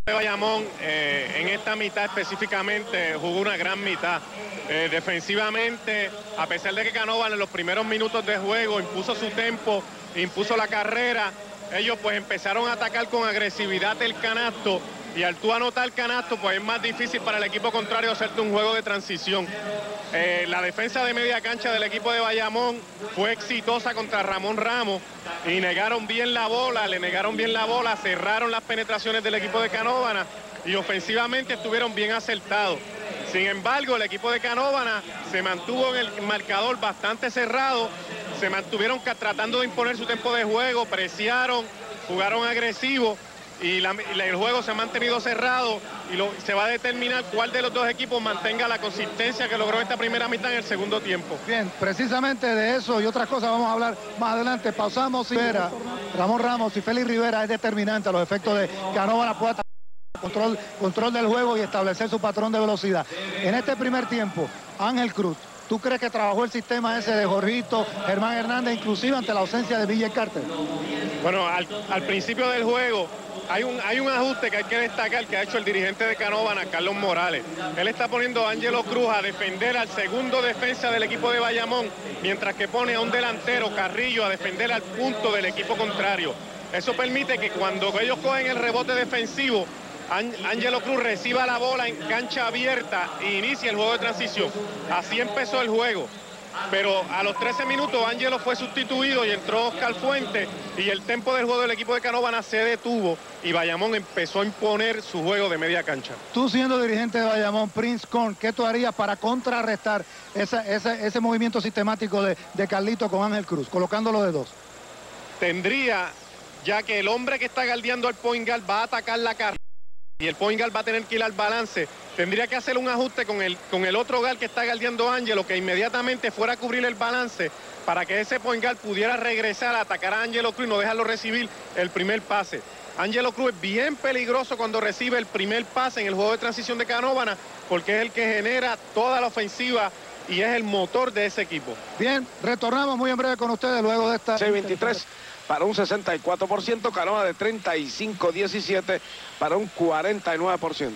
de Bayamón en esta mitad específicamente jugó una gran mitad. Defensivamente, a pesar de que Canóvanas en los primeros minutos de juego impuso su tempo, impuso la carrera, ellos pues empezaron a atacar con agresividad el canasto, y al tú anotar el canasto pues es más difícil para el equipo contrario hacerte un juego de transición. La defensa de media cancha del equipo de Bayamón fue exitosa contra Ramón Ramos y le negaron bien la bola, cerraron las penetraciones del equipo de Canóvanas y ofensivamente estuvieron bien acertados. Sin embargo, el equipo de Canóvanas se mantuvo en el marcador bastante cerrado, se mantuvieron tratando de imponer su tiempo de juego, preciaron, jugaron agresivo y el juego se ha mantenido cerrado y se va a determinar cuál de los dos equipos mantenga la consistencia que logró esta primera mitad en el segundo tiempo. Bien, precisamente de eso y otras cosas vamos a hablar más adelante. Pausamos. Ramón Ramos y Félix Rivera es determinante a los efectos de Canóvanas pueda control del juego y establecer su patrón de velocidad. En este primer tiempo, Ángel Cruz, ¿tú crees que trabajó el sistema ese de Jorgito, Germán Hernández, inclusive ante la ausencia de Villa Carter? Bueno, al principio del juego hay un ajuste que hay que destacar que ha hecho el dirigente de Canóvanas, Carlos Morales. Él está poniendo a Ángelo Cruz a defender al segundo defensa del equipo de Bayamón, mientras que pone a un delantero, Carrillo, a defender al punto del equipo contrario. Eso permite que cuando ellos cogen el rebote defensivo, Ángelo Cruz reciba la bola en cancha abierta e inicia el juego de transición. Así empezó el juego. Pero a los 13 minutos Ángelo fue sustituido y entró Oscar Fuentes y el tempo del juego del equipo de Canóvanas se detuvo y Bayamón empezó a imponer su juego de media cancha. Tú siendo dirigente de Bayamón, Prince Con, ¿qué tú harías para contrarrestar ese movimiento sistemático de Carlito con Ángel Cruz, colocándolo de dos? Tendría, ya que el hombre que está guardiando al point guard va a atacar la carrera y el point guard va a tener que ir al balance, tendría que hacer un ajuste con el otro guard que está guardiando Ángelo, que inmediatamente fuera a cubrir el balance para que ese point guard pudiera regresar a atacar a Ángelo Cruz y no dejarlo recibir el primer pase. Ángelo Cruz es bien peligroso cuando recibe el primer pase en el juego de transición de Canóvanas, porque es el que genera toda la ofensiva y es el motor de ese equipo. Bien, retornamos muy en breve con ustedes luego de esta... 23 para un 64%, Canóvanas de 35-17 para un 49%.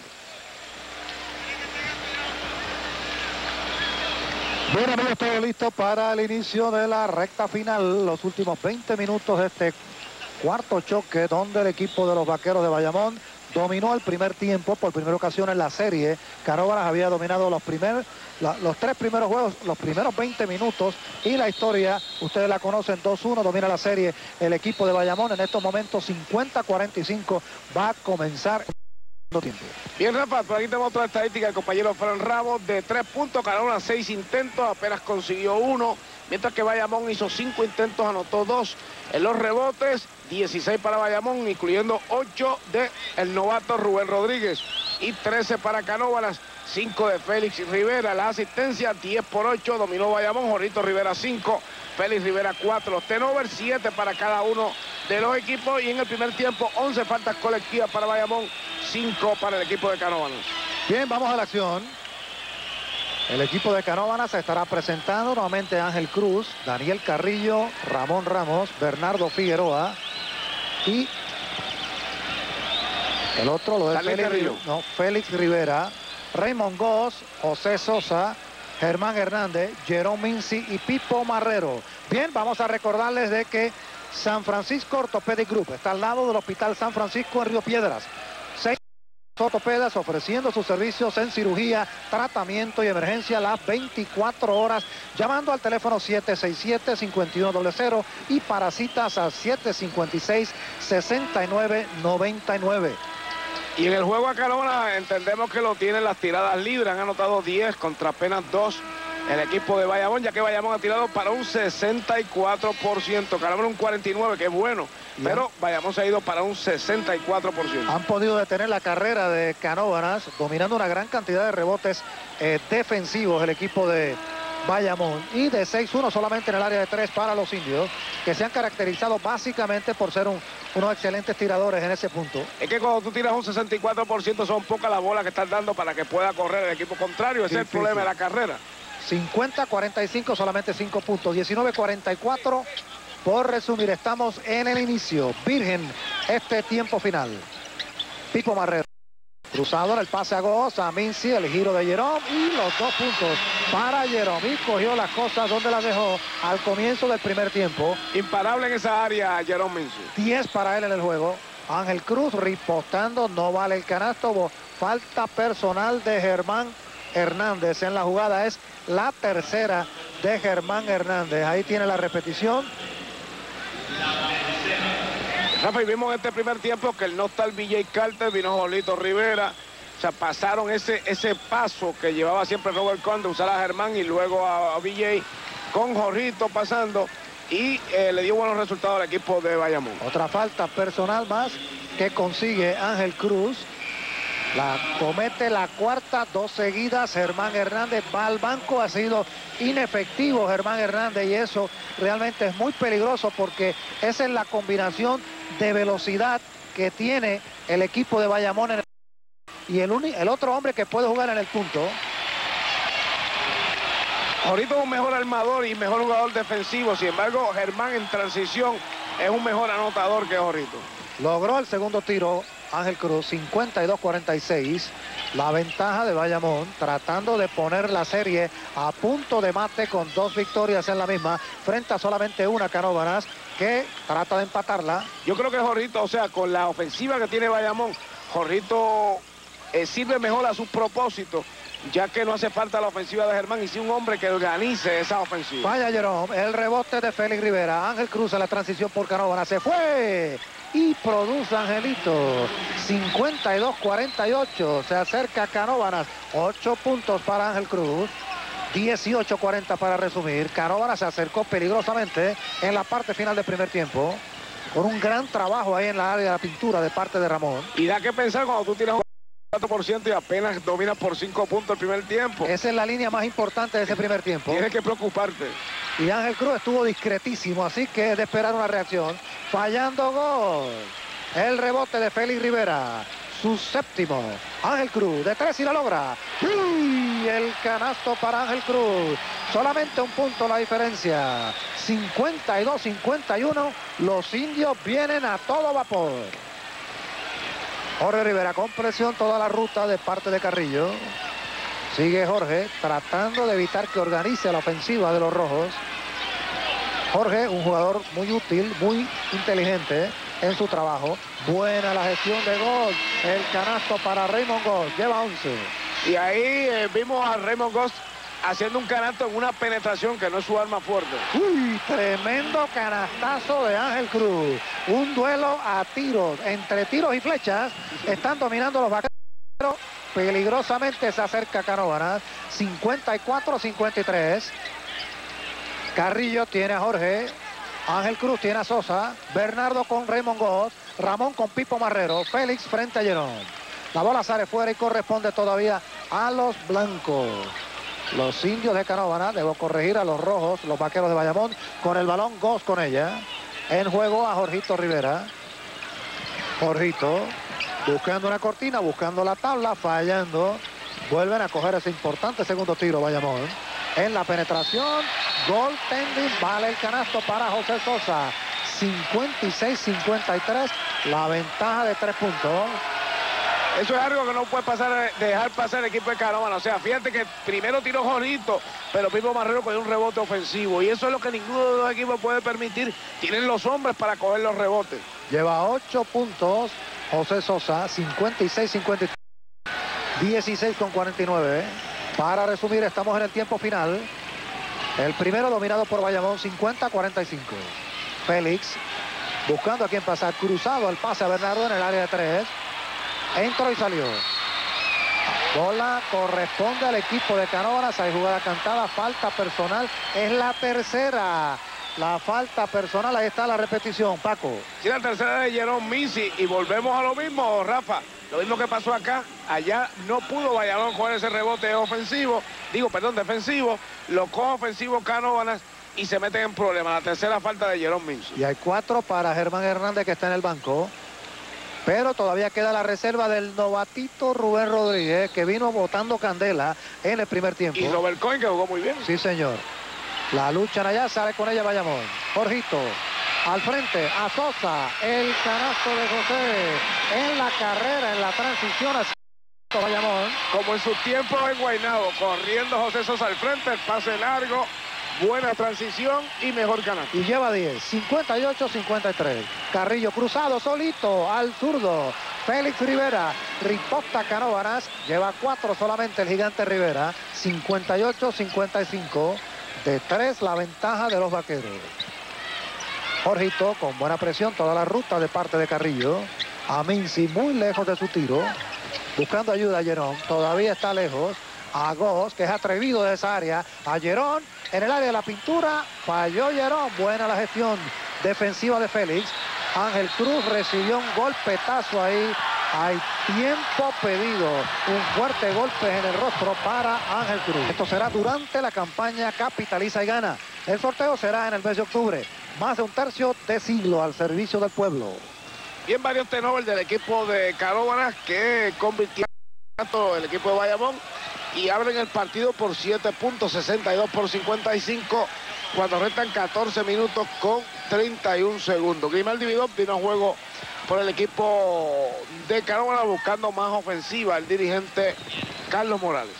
Bien, amigos, todo listo para el inicio de la recta final. Los últimos 20 minutos de este cuarto choque, donde el equipo de los Vaqueros de Bayamón dominó el primer tiempo por primera ocasión en la serie. Canóvanas había dominado los tres primeros juegos, los primeros 20 minutos, y la historia, ustedes la conocen, 2-1, domina la serie el equipo de Bayamón. En estos momentos 50-45 va a comenzar el tiempo. Bien, Rafa, por aquí tenemos otra estadística del compañero Fran Ramos. De 3 puntos, Canóvanas 6 intentos, apenas consiguió 1, mientras que Bayamón hizo 5 intentos, anotó 2. En los rebotes, 16 para Bayamón, incluyendo 8 del novato Rubén Rodríguez y 13 para Canóvanas, 5 de Félix Rivera. La asistencia, 10 por 8, dominó Bayamón, Jorgito Rivera 5, Félix Rivera 4. Los turnovers, 7 para cada uno de los equipos, y en el primer tiempo 11 faltas colectivas para Bayamón, 5 para el equipo de Canóvanas. Bien, vamos a la acción. El equipo de Canóvanas se estará presentando nuevamente Ángel Cruz, Daniel Carrillo, Ramón Ramos, Bernardo Figueroa y el otro, lo de Félix Rivera, Raymond Goss, José Sosa, Germán Hernández, Jerome Mincy y Pipo Marrero. Bien, vamos a recordarles de que San Francisco Orthopedic Group está al lado del Hospital San Francisco en Río Piedras. 6 ortopedas ofreciendo sus servicios en cirugía, tratamiento y emergencia las 24 horas, llamando al teléfono 767-5100 y para citas al 756-6999. Y en el juego a Canóvanas entendemos que lo tienen las tiradas libres. Han anotado 10 contra apenas 2 el equipo de Bayamón, ya que Bayamón ha tirado para un 64%. Canóvanas un 49%, que es bueno. Pero Bayamón se ha ido para un 64%. Han podido detener la carrera de Canóvanas, dominando una gran cantidad de rebotes defensivos el equipo de Bayamón. Y de 6-1 solamente en el área de 3 para los indios, que se han caracterizado básicamente por ser unos excelentes tiradores en ese punto. Es que cuando tú tiras un 64% son pocas las bolas que estás dando para que pueda correr el equipo contrario. Ese es el problema de la carrera. 50-45, solamente 5 puntos. 19-44. Por resumir, estamos en el inicio. Virgen este tiempo final. Pipo Marrero. Cruzado en el pase a Goss, a Mincy, el giro de Jerome y los 2 puntos para Jerome. Y cogió las cosas donde las dejó al comienzo del primer tiempo. Imparable en esa área, Jerome Mincy. 10 para él en el juego. Ángel Cruz ripostando, no vale el canasto. Falta personal de Germán Hernández en la jugada. Es la tercera de Germán Hernández. Ahí tiene la repetición. Rafa, y vimos en este primer tiempo que el no está el BJ Carter, vino Jolito Rivera. O sea, pasaron ese paso que llevaba siempre Robert Conde, usar a Germán y luego a BJ con Jorrito pasando. Y le dio buenos resultados al equipo de Bayamón. Otra falta personal más que consigue Ángel Cruz. La comete la cuarta, 2 seguidas. Germán Hernández va al banco. Ha sido inefectivo Germán Hernández y eso realmente es muy peligroso porque esa es la combinación de velocidad que tiene el equipo de Bayamón. Y el otro hombre que puede jugar en el punto. Jorrito es un mejor armador y mejor jugador defensivo. Sin embargo, Germán en transición es un mejor anotador que Jorrito. Logró el segundo tiro Ángel Cruz, 52-46. La ventaja de Bayamón, tratando de poner la serie a punto de mate con 2 victorias en la misma, frente a solamente una Canóvanas, que trata de empatarla. Yo creo que Jorrito, o sea, con la ofensiva que tiene Bayamón, Jorrito sirve mejor a sus propósitos, ya que no hace falta la ofensiva de Germán y sí un hombre que organice esa ofensiva. Vaya Jerome, el rebote de Félix Rivera. Ángel Cruz en la transición por Canóvanas, se fue y produce Angelito. 52-48, se acerca Canóvanas. 8 puntos para Ángel Cruz. 18-40 para resumir. Canóvanas se acercó peligrosamente en la parte final del primer tiempo, con un gran trabajo ahí en la área de la pintura de parte de Ramón. Y da que pensar cuando tú tienes un 4% y apenas dominas por 5 puntos el primer tiempo. Esa es la línea más importante de ese primer tiempo. Tienes que preocuparte. Y Ángel Cruz estuvo discretísimo, así que es de esperar una reacción. Fallando gol. El rebote de Félix Rivera. Su séptimo. Ángel Cruz de 3 y la logra. ¡Uy! El canasto para Ángel Cruz. Solamente un punto la diferencia. 52-51. Los indios vienen a todo vapor. Jorge Rivera con presión toda la ruta de parte de Carrillo. Sigue Jorge tratando de evitar que organice la ofensiva de los rojos. Jorge, un jugador muy útil, muy inteligente en su trabajo. Buena la gestión de Goss. El canasto para Raymond Goss. Lleva 11. Y ahí vimos a Raymond Goss haciendo un canasto en una penetración que no es su arma fuerte. Uy, tremendo canastazo de Ángel Cruz. Un duelo a tiros, entre tiros y flechas. Están dominando los vaqueros. Peligrosamente se acerca Canóvanas. 54-53. Carrillo tiene a Jorge. Ángel Cruz tiene a Sosa. Bernardo con Raymond Goss. Ramón con Pipo Marrero. Félix frente a Jerome. La bola sale fuera y corresponde todavía a los blancos. Los indios de Canóvanas, debo corregir a los rojos, los vaqueros de Bayamón, con el balón. Goss con ella. En juego a Jorgito Rivera. Jorgito buscando una cortina, buscando la tabla, fallando. Vuelven a coger ese importante segundo tiro Bayamón. En la penetración, gol tending, vale el canasto para José Sosa. 56-53, la ventaja de 3 puntos. Eso es algo que no puede dejar pasar el equipo de Canóvanas. O sea, fíjate que primero tiró Jorrito, pero Pipo Marrero cogió un rebote ofensivo. Y eso es lo que ninguno de los dos equipos puede permitir. Tienen los hombres para coger los rebotes. Lleva 8 puntos José Sosa, 56-53. 16-49. Para resumir, estamos en el tiempo final. El primero dominado por Bayamón, 50-45. Félix buscando a quien pasar. Cruzado el pase a Bernardo en el área de 3. Entró y salió. Bola corresponde al equipo de Canóvanas. Hay jugada cantada, falta personal. Es la tercera. La falta personal, ahí está la repetición, Paco. Sí, la tercera de Jerome Mincy. Y volvemos a lo mismo, Rafa. Lo mismo que pasó acá. Allá no pudo Bayamón coger ese rebote ofensivo. Defensivo. Lo coge ofensivo Canóvanas y se meten en problemas. La tercera falta de Jerome Mincy. Y hay 4 para Germán Hernández, que está en el banco. Pero todavía queda la reserva del novatito Rubén Rodríguez, que vino botando candela en el primer tiempo. Y Robert Cohen, que jugó muy bien. Sí, señor. La luchan allá, sale con ella Bayamón. Jorgito al frente, a Sosa. El canasto de José en la carrera, en la transición. Bayamón. Como en su tiempo en Guaynabo, corriendo José Sosa al frente, el pase largo, buena transición y mejor canasta. Y lleva 10, 58-53. Carrillo cruzado solito al zurdo. Félix Rivera, riposta Canóvanas, lleva 4 solamente el gigante Rivera. 58-55. De 3 la ventaja de los vaqueros. Jorgito con buena presión, toda la ruta de parte de Carrillo. A Mincy muy lejos de su tiro. Buscando ayuda a Gerón, todavía está lejos. A Goss, que es atrevido de esa área. A Gerón, en el área de la pintura, falló Gerón. Buena la gestión defensiva de Félix. Ángel Cruz recibió un golpetazo ahí. Hay tiempo pedido. Un fuerte golpe en el rostro para Ángel Cruz. Esto será durante la campaña Capitaliza y Gana. El sorteo será en el mes de octubre. Más de un tercio de siglo al servicio del pueblo. Bien, varios turnovers del equipo de Canóvanas que convirtió el equipo de Bayamón y abren el partido por 7 puntos, 62-55, cuando restan 14 minutos con 31 segundos. Grimaldi Vidot vino a juego por el equipo de Canóvanas buscando más ofensiva el dirigente Carlos Morales.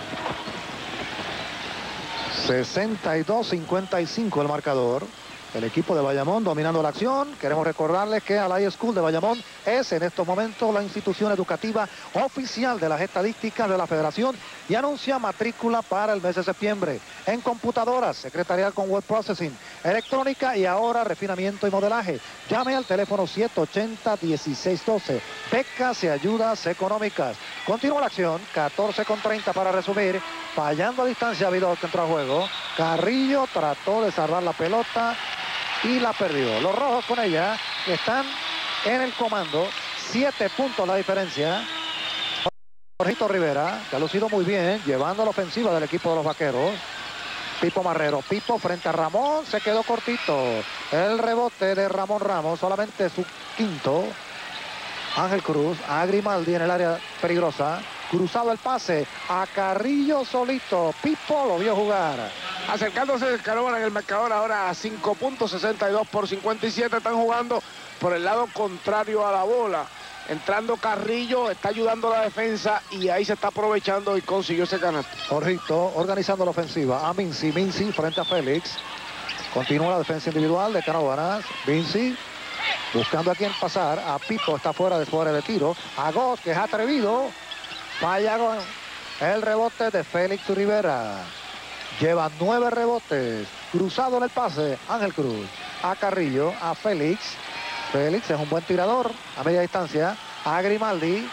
62-55 el marcador. El equipo de Bayamón dominando la acción. Queremos recordarles que Alay School de Bayamón es en estos momentos la institución educativa oficial de las estadísticas de la Federación y anuncia matrícula para el mes de septiembre. En computadoras, secretarial con web processing, electrónica y ahora refinamiento y modelaje. Llame al teléfono 780-1612. Becas y ayudas económicas. Continúa la acción, 14:30 para resumir. Fallando a distancia, Vidot que entró a juego. Carrillo trató de salvar la pelota y la perdió. Los rojos con ella están en el comando. 7 puntos la diferencia. Jorgito Rivera, que ha lucido muy bien, llevando la ofensiva del equipo de los vaqueros. Pipo Marrero, Pipo frente a Ramón, se quedó cortito. El rebote de Ramón Ramos, solamente su quinto. Ángel Cruz, a Grimaldi en el área peligrosa. Cruzado el pase a Carrillo solito. Pipo lo vio jugar. Acercándose el Canóvanas en el marcador ahora a 5 puntos, 62-57. Están jugando por el lado contrario a la bola. Entrando Carrillo, está ayudando a la defensa y ahí se está aprovechando y consiguió ese canasto. Jorgito organizando la ofensiva. A Mincy frente a Félix. Continúa la defensa individual de Canóvanas. Mincy buscando a quién pasar. A Pipo está fuera de tiro. A Goss, que es atrevido. Falla con el rebote de Félix Rivera. Lleva 9 rebotes. Cruzado en el pase. Ángel Cruz. A Carrillo. A Félix. Félix es un buen tirador a media distancia. A Grimaldi.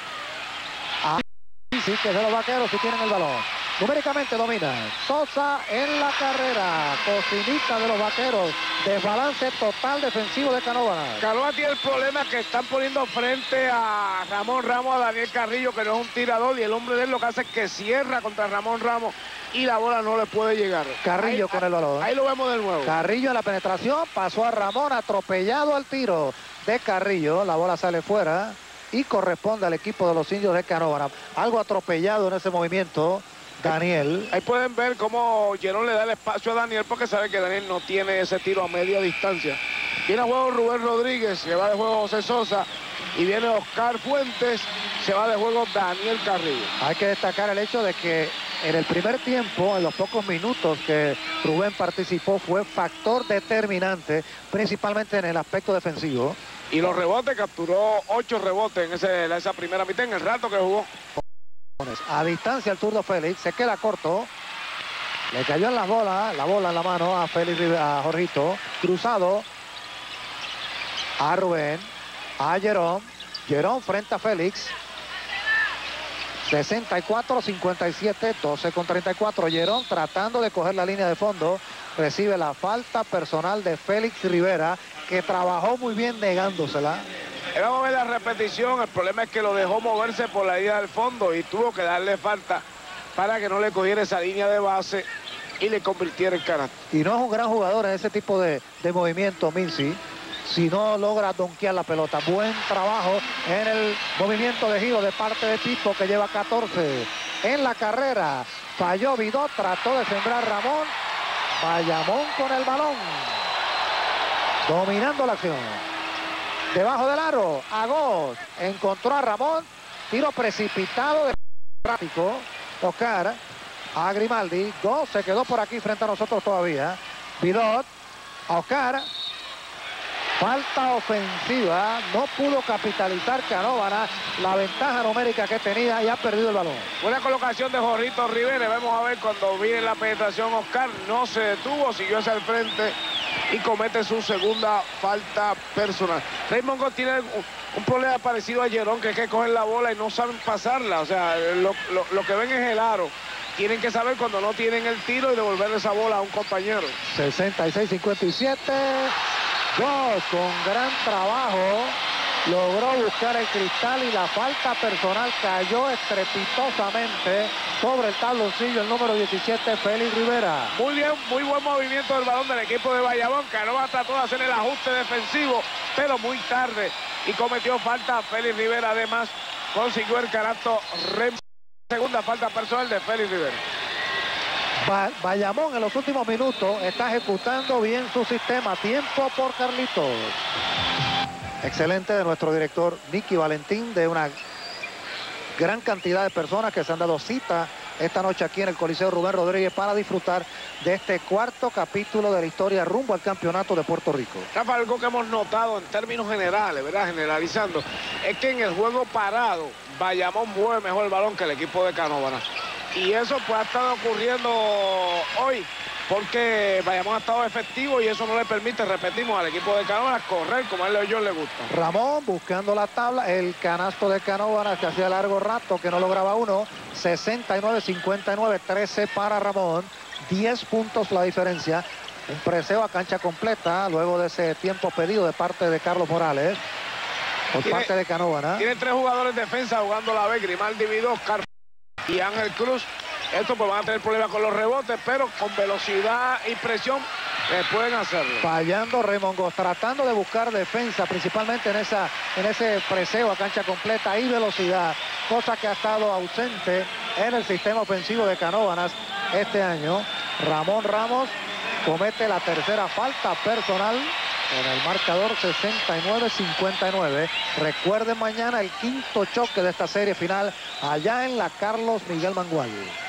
A Mincy, que es de los vaqueros y tienen el balón. Numéricamente domina. Sosa en la carrera. Cocinita de los vaqueros. Desbalance total defensivo de Canóvanas. Canóvanas tiene el problema que están poniendo frente a Ramón Ramos, a Daniel Carrillo, que no es un tirador, y el hombre de él lo que hace es que cierra contra Ramón Ramos y la bola no le puede llegar. Carrillo con el balón. Ahí lo vemos de nuevo. Carrillo en la penetración. Pasó a Ramón, atropellado al tiro de Carrillo. La bola sale fuera y corresponde al equipo de los indios de Canóvanas. Algo atropellado en ese movimiento. Daniel. Ahí pueden ver cómo Gerón le da el espacio a Daniel porque sabe que Daniel no tiene ese tiro a media distancia. Viene a juego Rubén Rodríguez, se va de juego José Sosa y viene Oscar Fuentes, se va de juego Daniel Carrillo. Hay que destacar el hecho de que en el primer tiempo, en los pocos minutos que Rubén participó, fue factor determinante, principalmente en el aspecto defensivo. Y los rebotes, capturó 8 rebotes en esa primera mitad, en el rato que jugó. A distancia el zurdo Félix, se queda corto. Le cayó en la bola en la mano a Félix, a Jorgito. Cruzado a Rubén, a Gerón. Gerón frente a Félix. 64-57, 12:34. Gerón tratando de coger la línea de fondo. Recibe la falta personal de Félix Rivera, que trabajó muy bien negándosela. Vamos a ver la repetición. El problema es que lo dejó moverse por la línea del fondo y tuvo que darle falta para que no le cogiera esa línea de base y le convirtiera en canasto. Y no es un gran jugador en ese tipo de movimiento, Mincy, si no logra donkear la pelota. Buen trabajo en el movimiento de giro de parte de Pipo, que lleva 14 en la carrera. Falló Vidot, trató de sembrar Ramón. Bayamón con el balón, dominando la acción. Debajo del aro, a Goss, encontró a Ramón, tiro precipitado de Tráfico, Oscar a Grimaldi, Go se quedó por aquí frente a nosotros todavía. Vidot, a Oscar, falta ofensiva, no pudo capitalizar Canóvanas la ventaja numérica que tenía y ha perdido el balón. Buena colocación de Jorrito Rivera. Vamos a ver cuando viene la penetración. Oscar no se detuvo, siguió hacia el frente y comete su segunda falta personal. Raymond Go tiene un problema parecido a Jerón, que es que cogen la bola y no saben pasarla. O sea, lo que ven es el aro. Tienen que saber cuando no tienen el tiro y devolverle esa bola a un compañero. 66-57. Go con gran trabajo logró buscar el cristal y la falta personal cayó estrepitosamente sobre el tabloncillo el número 17, Félix Rivera. Muy bien, muy buen movimiento del balón del equipo de Bayamón. Canóvanas trató de hacer el ajuste defensivo, pero muy tarde y cometió falta Félix Rivera. Además, consiguió el canasto. Segunda falta personal de Félix Rivera. Bayamón en los últimos minutos está ejecutando bien su sistema. Tiempo por Carlitos. Excelente de nuestro director Nicky Valentín, de una gran cantidad de personas que se han dado cita esta noche aquí en el Coliseo Rubén Rodríguez para disfrutar de este cuarto capítulo de la historia rumbo al campeonato de Puerto Rico. Rafa, algo que hemos notado en términos generales, ¿verdad? Generalizando, es que en el juego parado Bayamón mueve mejor el balón que el equipo de Canóvanas. Y eso pues ha estado ocurriendo hoy, porque Bayamón ha estado efectivo y eso no le permite, repetimos, al equipo de Canóvanas correr como a él le gusta. Ramón buscando la tabla, el canasto de Canóvanas que hacía largo rato que no lograba uno. 69-59, 13 para Ramón, 10 puntos la diferencia. Un preseo a cancha completa luego de ese tiempo pedido de parte de Carlos Morales por parte de Canóvanas. Tiene tres jugadores de defensa jugando la B, Grimaldi, Vidot, Oscar y Ángel Cruz. Estos pues van a tener problemas con los rebotes, pero con velocidad y presión pueden hacerlo. Fallando Raymond Go, tratando de buscar defensa, principalmente en ese preseo a cancha completa y velocidad, cosa que ha estado ausente en el sistema ofensivo de Canóvanas este año. Ramón Ramos comete la tercera falta personal en el marcador 69-59. Recuerden mañana el quinto choque de esta serie final allá en la Carlos Miguel Mangual.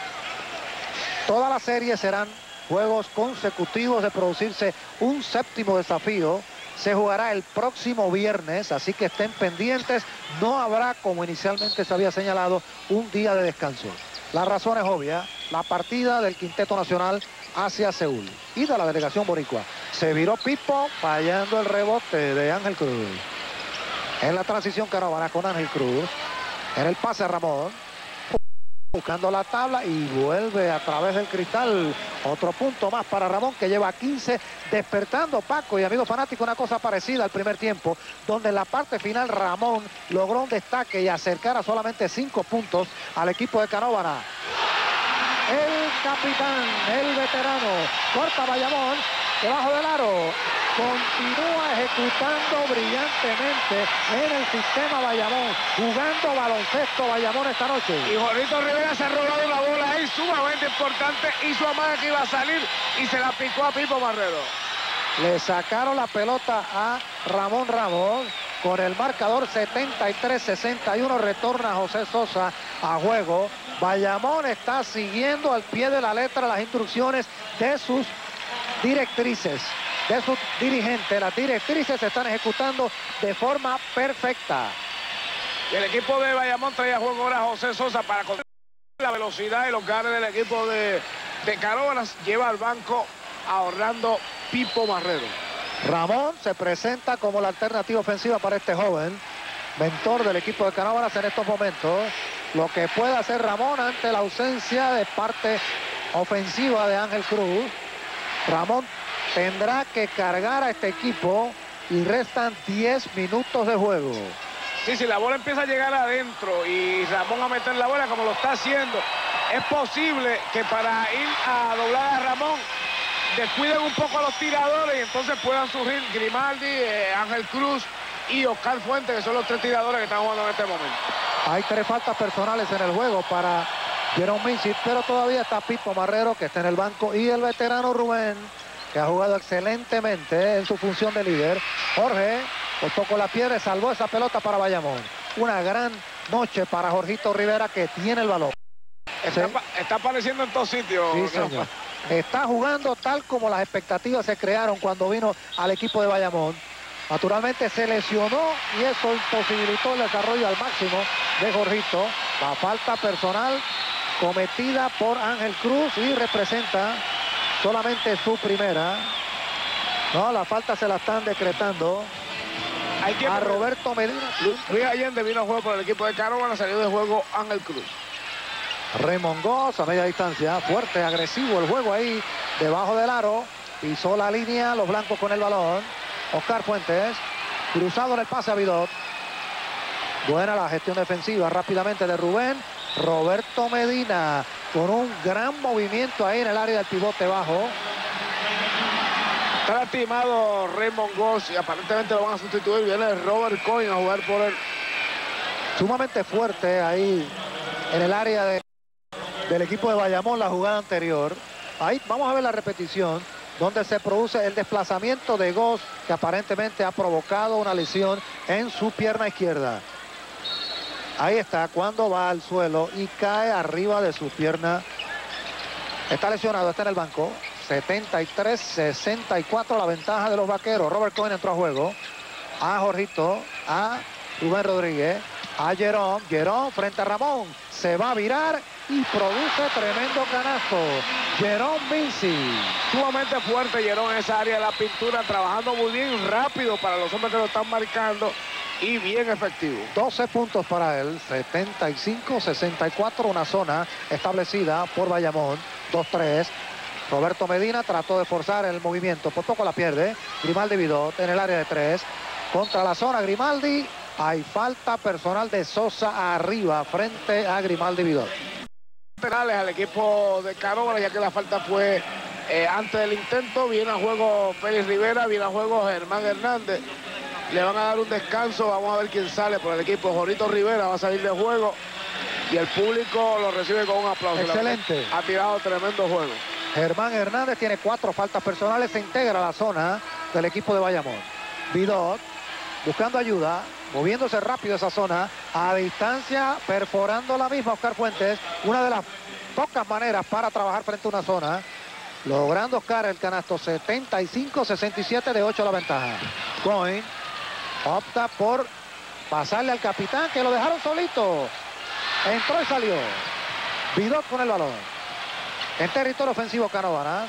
Toda la serie serán juegos consecutivos. De producirse un séptimo desafío, se jugará el próximo viernes, así que estén pendientes. No habrá, como inicialmente se había señalado, un día de descanso. La razón es obvia: la partida del quinteto nacional hacia Seúl y de la delegación boricua. Se viró Pipo, fallando el rebote de Ángel Cruz. En la transición Canóvanas con Ángel Cruz. En el pase Ramón, buscando la tabla y vuelve a través del cristal. Otro punto más para Ramón, que lleva 15, despertando, Paco y amigos fanáticos, una cosa parecida al primer tiempo, donde en la parte final Ramón logró un destaque y acercar a solamente 5 puntos al equipo de Canóvanas. El capitán, el veterano, corta Bayamón, debajo del aro. Continúa ejecutando brillantemente en el sistema Bayamón, jugando baloncesto Bayamón esta noche. Y Jorrito Rivera se ha robado una bola ahí sumamente importante, hizo amaga que iba a salir y se la picó a Pipo Marrero. Le sacaron la pelota a Ramón Ramos. Con el marcador 73-61 retorna José Sosa a juego. Bayamón está siguiendo al pie de la letra las instrucciones de sus directrices, de sus dirigentes. Las directrices se están ejecutando de forma perfecta. Y el equipo de Bayamón traía a juego ahora a José Sosa para controlar la velocidad y los ganes del equipo de Canóvanas. Lleva al banco a Orlando Pipo Marrero. Ramón se presenta como la alternativa ofensiva para este joven mentor del equipo de Canóvanas en estos momentos. Lo que puede hacer Ramón ante la ausencia de parte ofensiva de Ángel Cruz. Ramón tendrá que cargar a este equipo y restan 10 minutos de juego. Sí, si la bola empieza a llegar adentro y Ramón a meter la bola como lo está haciendo, es posible que para ir a doblar a Ramón descuiden un poco a los tiradores y entonces puedan surgir Grimaldi, Ángel Cruz y Oscar Fuentes, que son los tres tiradores que están jugando en este momento. Hay 3 faltas personales en el juego para Jerome Minchin, pero todavía está Pipo Marrero, que está en el banco, y el veterano Rubén, que ha jugado excelentemente en su función de líder. Jorge, por poco la pierde, salvó esa pelota para Bayamón. Una gran noche para Jorgito Rivera, que tiene el balón. Está apareciendo en todos sitios. Sí, señor. Está jugando tal como las expectativas se crearon cuando vino al equipo de Bayamón. Naturalmente se lesionó y eso imposibilitó el desarrollo al máximo de Jorgito. La falta personal cometida por Ángel Cruz y representa solamente su primera. No, la falta se la están decretando a Roberto Medina. Luis Allende vino a juego por el equipo de Canóvanas, salió de juego Ángel Cruz. Raymond Goss a media distancia, fuerte, agresivo el juego ahí debajo del aro, pisó la línea, los blancos con el balón. Oscar Fuentes, cruzado en el pase a Vidot. Buena la gestión defensiva rápidamente de Rubén. Roberto Medina con un gran movimiento ahí en el área del pivote bajo. Está lastimado Raymond Goss y aparentemente lo van a sustituir. Viene Robert Cohen a jugar por él. Sumamente fuerte ahí en el área del equipo de Bayamón la jugada anterior. Ahí vamos a ver la repetición donde se produce el desplazamiento de Goss, que aparentemente ha provocado una lesión en su pierna izquierda. Ahí está, cuando va al suelo y cae arriba de su pierna. Está lesionado, está en el banco. 73-64 la ventaja de los vaqueros. Robert Cohen entró a juego. A Jorgito, a Rubén Rodríguez, a Jerón. Jerón frente a Ramón. Se va a virar y produce tremendo canasto. Jerón Vinci. Sumamente fuerte Jerón en esa área de la pintura, trabajando muy bien, rápido para los hombres que lo están marcando y bien efectivo. 12 puntos para él, 75-64, una zona establecida por Bayamón. 2-3. Roberto Medina trató de forzar el movimiento, por poco la pierde. Grimaldi Vidot en el área de 3. Contra la zona Grimaldi. Hay falta personal de Sosa arriba frente a Grimaldi Vidot. Penales al equipo de Canóvanas, ya que la falta fue antes del intento. Viene a juego Félix Rivera, viene a juego Germán Hernández. Le van a dar un descanso, vamos a ver quién sale por el equipo. Jorito Rivera va a salir de juego y el público lo recibe con un aplauso. Excelente. Ha tirado tremendo juego. Germán Hernández tiene 4 faltas personales, se integra a la zona del equipo de Bayamón. Vidot buscando ayuda, moviéndose rápido esa zona, a distancia, perforando la misma Oscar Fuentes, una de las pocas maneras para trabajar frente a una zona, logrando Oscar el canasto. 75-67, de 8 la ventaja. Cohen opta por pasarle al capitán, que lo dejaron solito. Entró y salió. Vidot con el balón. En territorio ofensivo Canóvanas.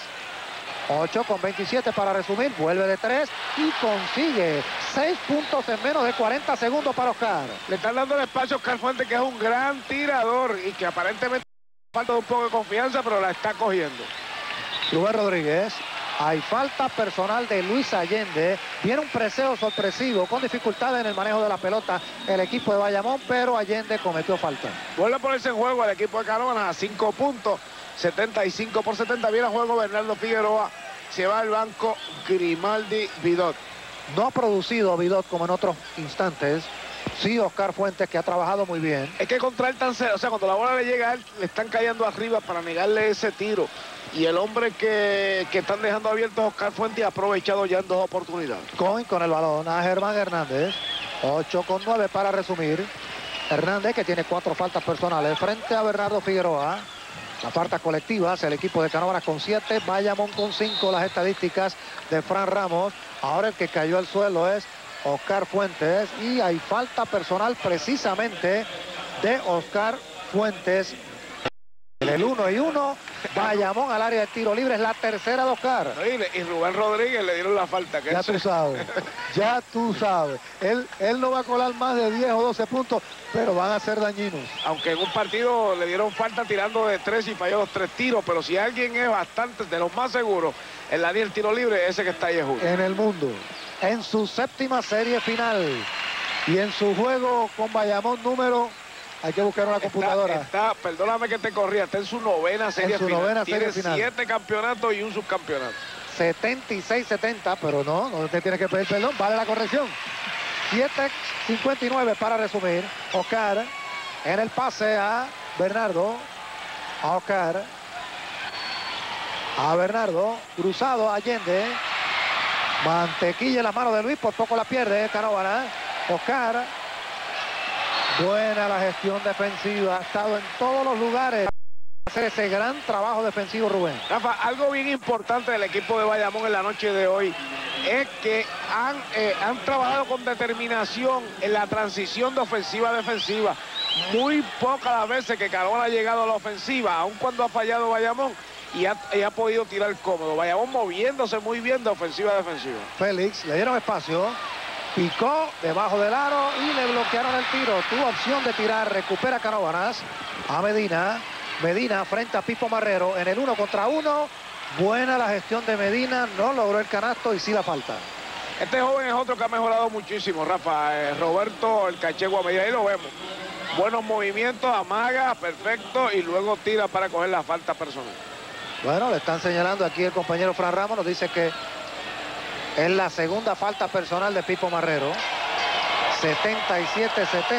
8-27 para resumir. Vuelve de 3 y consigue 6 puntos en menos de 40 segundos para Oscar. Le están dando el espacio a Oscar Fuentes, que es un gran tirador y que aparentemente falta un poco de confianza, pero la está cogiendo. Rubén Rodríguez. Hay falta personal de Luis Allende. Viene un preseo sorpresivo con dificultades en el manejo de la pelota el equipo de Bayamón, pero Allende cometió falta. Vuelve a ponerse en juego el equipo de Canóvanas a 5 puntos. 75-70. Viene a juego Bernardo Figueroa. Se va al banco Grimaldi Vidot. No ha producido Vidot como en otros instantes. Sí, Oscar Fuentes, que ha trabajado muy bien. Es que contra él tan cerca, o sea, cuando la bola le llega a él, le están cayendo arriba para negarle ese tiro. Y el hombre que están dejando abierto a Oscar Fuentes ha aprovechado ya en 2 oportunidades. Cohen con el balón a Germán Hernández. 8-9 para resumir. Hernández, que tiene 4 faltas personales frente a Bernardo Figueroa. Las faltas colectivas, el equipo de Canóvanas con 7, Bayamón con 5, las estadísticas de Fran Ramos. Ahora el que cayó al suelo es Oscar Fuentes y hay falta personal precisamente de Oscar Fuentes. En el 1-1, Bayamón al área de tiro libre, es la tercera de Oscar. Y Rubén Rodríguez le dieron la falta. Ya tú sabes, ya tú sabes. Él no va a colar más de 10 o 12 puntos, pero van a ser dañinos. Aunque en un partido le dieron falta tirando de 3 y falló los 3 tiros, pero si alguien es bastante de los más seguros en la línea del tiro libre, ese que está ahí es Julio. En el mundo, en su 7ª serie final y en su juego con Bayamón número... Hay que buscar una computadora. Perdóname que te corría, está en su 9ª serie final. Tiene 7 campeonatos y un subcampeonato. 76-70, pero no te tienes que pedir perdón, vale la corrección. 7-59 para resumir. Oscar en el pase a Bernardo. A Oscar. A Bernardo. Cruzado a Allende. Mantequilla en la mano de Luis, por poco la pierde Canóvanas. Oscar. Buena la gestión defensiva, ha estado en todos los lugares. hacer ese gran trabajo defensivo, Rubén. Rafa, algo bien importante del equipo de Bayamón en la noche de hoy es que han trabajado con determinación en la transición de ofensiva a defensiva. Muy pocas las veces que Canóvana ha llegado a la ofensiva, aun cuando ha fallado Bayamón, y ha podido tirar cómodo. Bayamón moviéndose muy bien de ofensiva a defensiva. Félix, le dieron espacio, picó debajo del aro y le bloquearon el tiro. Tuvo opción de tirar, recupera Canóvanas a Medina. Medina frente a Pipo Marrero en el 1 contra 1. Buena la gestión de Medina, no logró el canasto y sí la falta. Este joven es otro que ha mejorado muchísimo, Rafa. Roberto, el cachegua Medina, ahí lo vemos. Buenos movimientos, amaga, perfecto, y luego tira para coger la falta personal. Bueno, le están señalando aquí el compañero Fran Ramos, nos dice que es la segunda falta personal de Pipo Marrero. 77-70.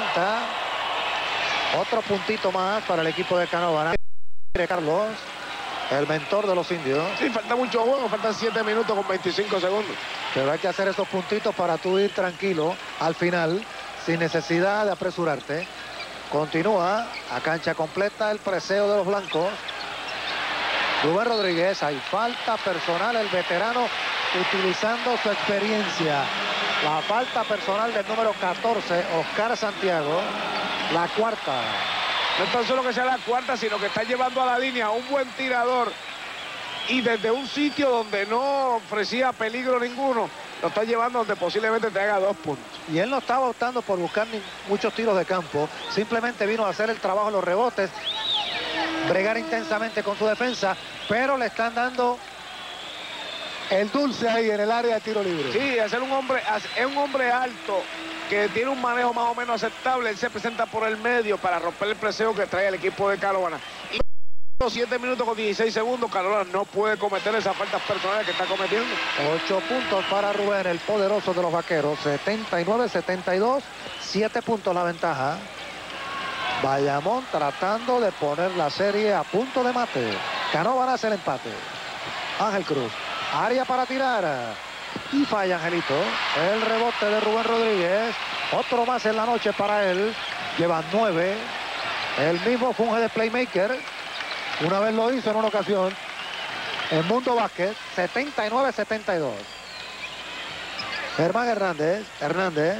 Otro puntito más para el equipo de Canóvana. Carlos, el mentor de los indios. Sí, falta mucho juego, faltan 7 minutos con 25 segundos. Pero hay que hacer esos puntitos para tú ir tranquilo al final, sin necesidad de apresurarte. Continúa a cancha completa el preseo de los blancos. Rubén Rodríguez, hay falta personal, el veterano utilizando su experiencia. La falta personal del número 14, Oscar Santiago, la cuarta. No es tan solo que sea la cuarta, sino que está llevando a la línea un buen tirador, y desde un sitio donde no ofrecía peligro ninguno, lo está llevando donde posiblemente te haga 2 puntos. Y él no estaba optando por buscar muchos tiros de campo, simplemente vino a hacer el trabajo en los rebotes, bregar intensamente con su defensa, pero le están dando el dulce ahí en el área de tiro libre. Sí, es un hombre alto, que tiene un manejo más o menos aceptable. Él se presenta por el medio para romper el preseo que trae el equipo de Canóvana. Y 7 minutos con 16 segundos, Canóvana no puede cometer esas faltas personales que está cometiendo. 8 puntos para Rubén, el poderoso de los vaqueros. 79-72, 7 puntos la ventaja. Bayamón tratando de poner la serie a punto de mate. Canóvana hace el empate. Ángel Cruz, área para tirar. Y falla Angelito. El rebote de Rubén Rodríguez. Otro más en la noche para él. Llevan 9. El mismo funge de playmaker. Una vez lo hizo en una ocasión en Mundo Básquet. 79-72. Germán Hernández.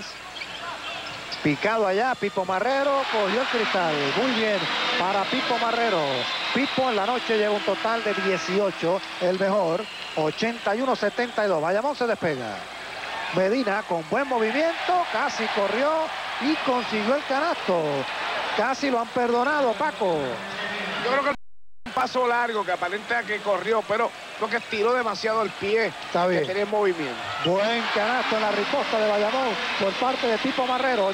Picado allá, Pipo Marrero. Cogió el cristal. Muy bien para Pipo Marrero. Pipo en la noche lleva un total de 18. El mejor. 81-72. Bayamón se despega. Medina con buen movimiento. Casi corrió y consiguió el canasto. Casi lo han perdonado, Paco. Yo creo que un paso largo que aparenta que corrió, pero creo que estiró demasiado el pie. Está bien. Que tenía movimiento. Buen canasto en la riposta de Bayamón por parte de Pipo Marrero.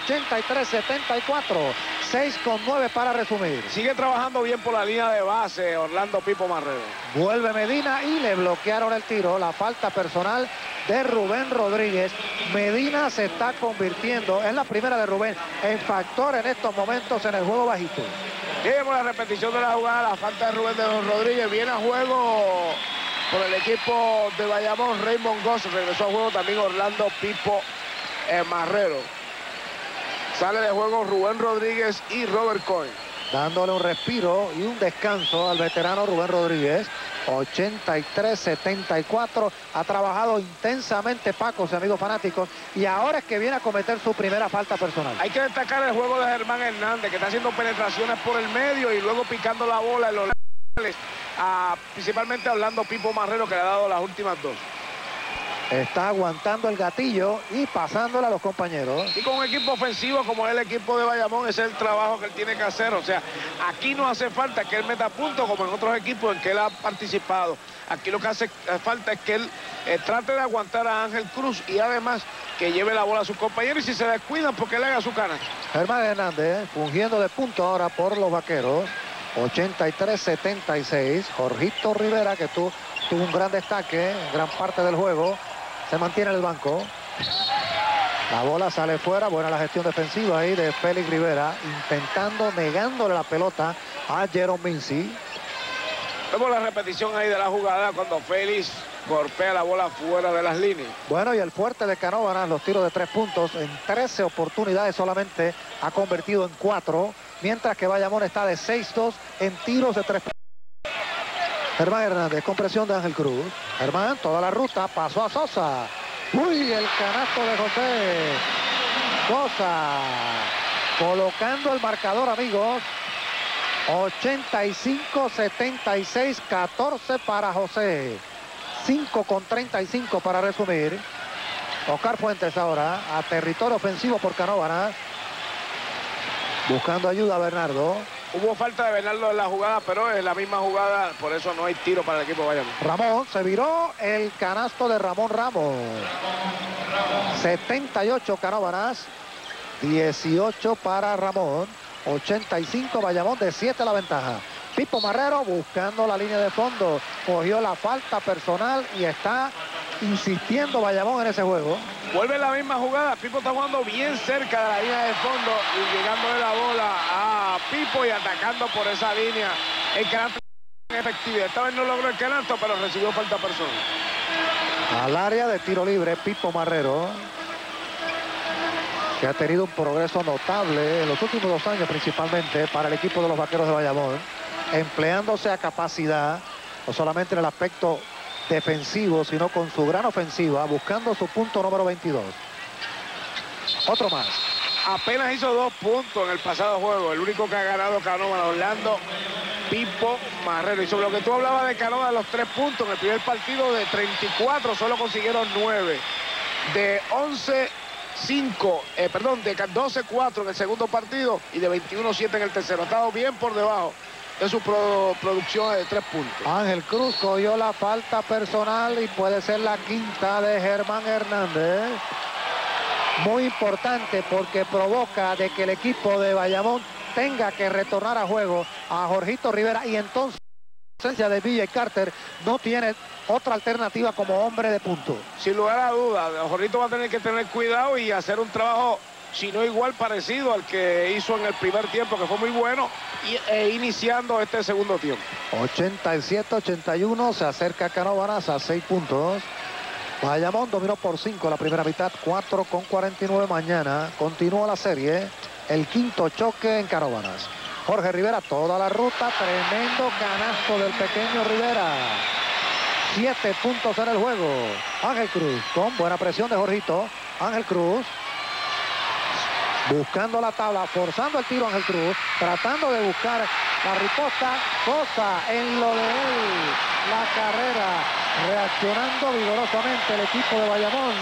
83-74. 6-9 para resumir. Sigue trabajando bien por la línea de base Orlando Pipo Marrero. Vuelve Medina y le bloquearon el tiro. La falta personal de Rubén Rodríguez. Medina se está convirtiendo, es la primera de Rubén, en factor en estos momentos en el juego bajito. Vemos la repetición de la jugada, la falta de Rubén Rodríguez. Viene a juego por el equipo de Bayamón, Raymond Goss. Regresó a juego también Orlando Pipo Marrero. Sale de juego Rubén Rodríguez y Robert Cohen. Dándole un respiro y un descanso al veterano Rubén Rodríguez. 83-74. Ha trabajado intensamente Paco, sus amigos fanáticos. Y ahora es que viene a cometer su primera falta personal. Hay que destacar el juego de Germán Hernández, que está haciendo penetraciones por el medio y luego picando la bola en los laterales. Principalmente a Orlando Pipo Marrero, que le ha dado las últimas 2. Está aguantando el gatillo y pasándola a los compañeros. Y con un equipo ofensivo como es el equipo de Bayamón, ese es el trabajo que él tiene que hacer. O sea, aquí no hace falta que él meta puntos como en otros equipos en que él ha participado. Aquí lo que hace falta es que él trate de aguantar a Ángel Cruz y además que lleve la bola a sus compañeros, y si se descuidan, porque le haga su canasta. Germán Hernández fungiendo de punto ahora por los vaqueros. 83-76. Jorgito Rivera, que tuvo un gran destaque en gran parte del juego, se mantiene en el banco. La bola sale fuera. Buena la gestión defensiva ahí de Félix Rivera, negándole la pelota a Jerome Mincy. Vemos la repetición ahí de la jugada cuando Félix golpea la bola fuera de las líneas. Bueno, y el fuerte de Canóvana, los tiros de 3 puntos en 13 oportunidades solamente ha convertido en 4, mientras que Bayamón está de 6-2 en tiros de 3 puntos. Germán Hernández con presión de Ángel Cruz. Germán, toda la ruta, pasó a Sosa. Uy, el canasto de José Sosa. Colocando el marcador, amigos. 85-76, 14 para José. 5:35 para resumir. Oscar Fuentes ahora a territorio ofensivo por Canóvanas. Buscando ayuda a Bernardo. Hubo falta de Bernardo en la jugada, pero en la misma jugada, por eso no hay tiro para el equipo de Bayamón. Ramón, se viró el canasto de Ramón Ramos. 78 Canóvanas, 18 para Ramón, 85 Bayamón, de 7 la ventaja. Pipo Marrero buscando la línea de fondo, cogió la falta personal y está insistiendo Bayamón en ese juego. Vuelve la misma jugada, Pipo está jugando bien cerca de la línea de fondo y llegándole la bola a Pipo y atacando por esa línea. El canasto en efectividad, esta vez no logró el canasto, pero recibió falta personal. Al área de tiro libre, Pipo Marrero, que ha tenido un progreso notable en los últimos 2 años principalmente para el equipo de los Vaqueros de Bayamón, empleándose a capacidad, no solamente en el aspecto defensivo, sino con su gran ofensiva, buscando su punto número 22. Otro más. Apenas hizo 2 puntos en el pasado juego, el único que ha ganado Canóvanas, Orlando Pipo Marrero. Y sobre lo que tú hablabas de Canóvanas, los 3 puntos en el primer partido de 34, solo consiguieron 9. De 12-4 en el segundo partido y de 21-7 en el tercero. Ha estado bien por debajo de su producción de 3 puntos. Ángel Cruz cogió la falta personal y puede ser la quinta de Germán Hernández. Muy importante porque provoca de que el equipo de Bayamón tenga que retornar a juego a Jorgito Rivera y entonces la ausencia de Villa y Carter no tiene otra alternativa como hombre de punto. Sin lugar a dudas, Jorgito va a tener que tener cuidado y hacer un trabajo, si no igual, parecido al que hizo en el primer tiempo, que fue muy bueno, iniciando este segundo tiempo. 87-81, se acerca Canóvanas a 6 puntos. Bayamón dominó por 5 la primera mitad, 4:49 mañana. Continúa la serie, el quinto choque en Canóvanas. Jorge Rivera, toda la ruta, tremendo canasto del pequeño Rivera. 7 puntos en el juego. Ángel Cruz con buena presión de Jorgito. Ángel Cruz buscando la tabla, forzando el tiro Ángel Cruz, tratando de buscar la riposta. Sosa en lo de él, la carrera, reaccionando vigorosamente el equipo de Bayamón.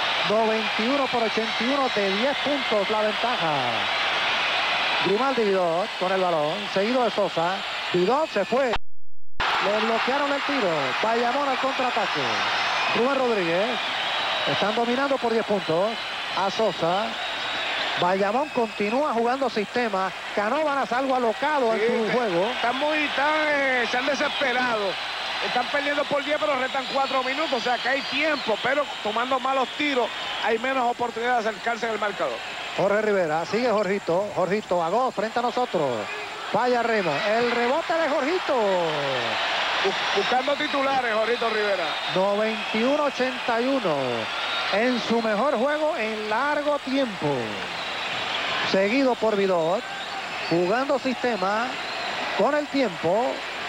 91-81, de 10 puntos la ventaja. Grimaldi Vidot con el balón, seguido de Sosa. Vidot se fue, le bloquearon el tiro. Bayamón al contraataque. Rubén Rodríguez, están dominando por 10 puntos a Sosa. Bayamón continúa jugando sistema. Canóvanas algo alocado en su juego. Se han desesperado. Están perdiendo por 10, pero restan 4 minutos. O sea que hay tiempo, pero tomando malos tiros, hay menos oportunidad de acercarse en el marcador. Jorge Rivera, sigue Jorgito. Jorgito, Agó frente a nosotros. Falla Remo. El rebote de Jorgito. Buscando titulares, Jorgito Rivera. 91-81. En su mejor juego en largo tiempo. Seguido por Vidot, jugando sistema con el tiempo.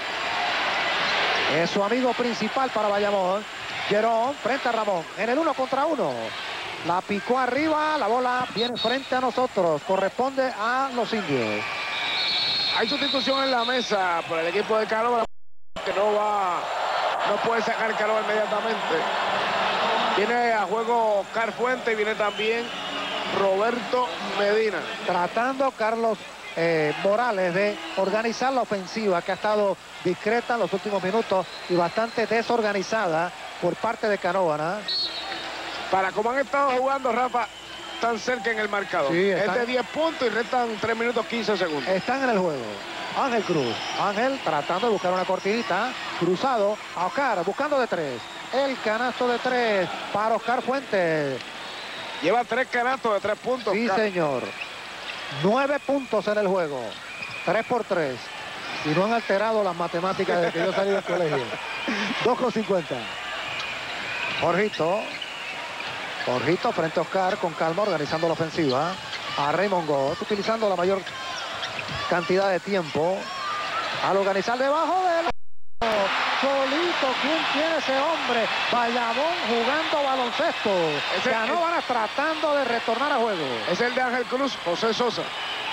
Es su amigo principal para Bayamón. Jerón frente a Ramón en el 1 contra 1. La picó arriba, la bola viene frente a nosotros. Corresponde a los indios. Hay sustitución en la mesa por el equipo de Canóvanas, que no puede sacar Canóvanas inmediatamente. Viene a juego Oscar Fuentes y viene también Roberto Medina. Tratando Carlos Morales de organizar la ofensiva, que ha estado discreta en los últimos minutos y bastante desorganizada por parte de Canóvanas. Para como han estado jugando, Rafa, están cerca en el marcador. Sí, es de 10 puntos y restan 3 minutos 15 segundos. Están en el juego. Ángel Cruz. Ángel tratando de buscar una cortinita. Cruzado a Oscar, buscando de 3. El canasto de 3 para Oscar Fuentes. Lleva 3 canastos de 3 puntos. Sí, Oscar. señor. 9 puntos en el juego. 3 por 3. Y no han alterado las matemáticas desde que yo salí del colegio. 2:50. Jorgito. Jorgito frente a Oscar con calma, organizando la ofensiva. A Raymond Goss, utilizando la mayor cantidad de tiempo al organizar debajo de la... solito. ¿Quién tiene ese hombre? Bayamón jugando baloncesto. Canóvanas tratando de retornar a juego. Es el de Ángel Cruz, José Sosa.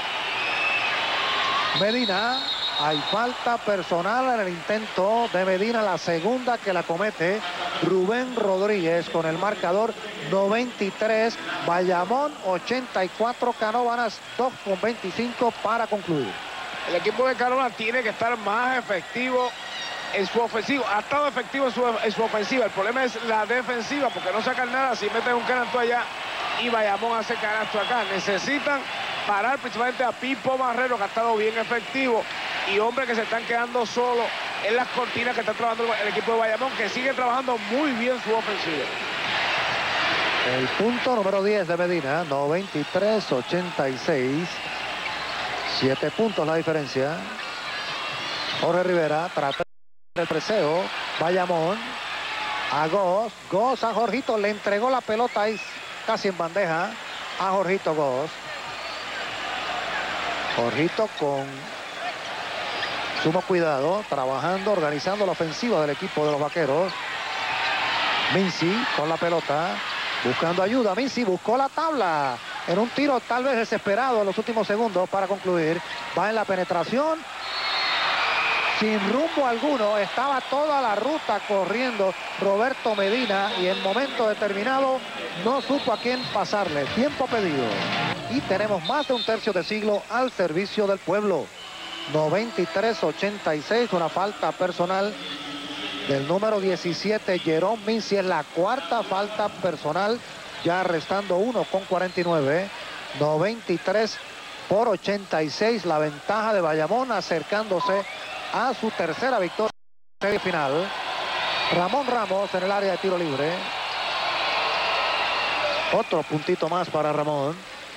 Medina, hay falta personal en el intento de Medina, la segunda que la comete Rubén Rodríguez con el marcador 93, Bayamón 84, Canóvanas 2:25 para concluir. El equipo de Canóvanas tiene que estar más efectivo en su ofensiva. Ha estado efectivo en su ofensiva. El problema es la defensiva, porque no sacan nada si meten un canasto allá y Bayamón hace canasto acá. Necesitan parar principalmente a Pipo Marrero, que ha estado bien efectivo, y hombres que se están quedando solos en las cortinas que está trabajando el equipo de Bayamón, que sigue trabajando muy bien su ofensiva. El punto número 10 de Medina, 93-86. 7 puntos la diferencia. Jorge Rivera trata el preseo. Bayamón a Goss. Goss a Jorgito. Le entregó la pelota ahí casi en bandeja a Jorgito Goss. Jorgito con sumo cuidado, trabajando, organizando la ofensiva del equipo de los Vaqueros. Mincy con la pelota, buscando ayuda. Mincy buscó la tabla en un tiro tal vez desesperado en los últimos segundos para concluir. Va en la penetración, sin rumbo alguno. Estaba toda la ruta corriendo Roberto Medina y en momento determinado no supo a quién pasarle. Tiempo pedido. Y tenemos más de un tercio de siglo al servicio del pueblo. 93-86, una falta personal del número 17, Jerome Mincy. Es la cuarta falta personal, ya restando 1:49. 93-86, la ventaja de Bayamón, acercándose a su tercera victoria en serie final. Ramón Ramos en el área de tiro libre. Otro puntito más para Ramón.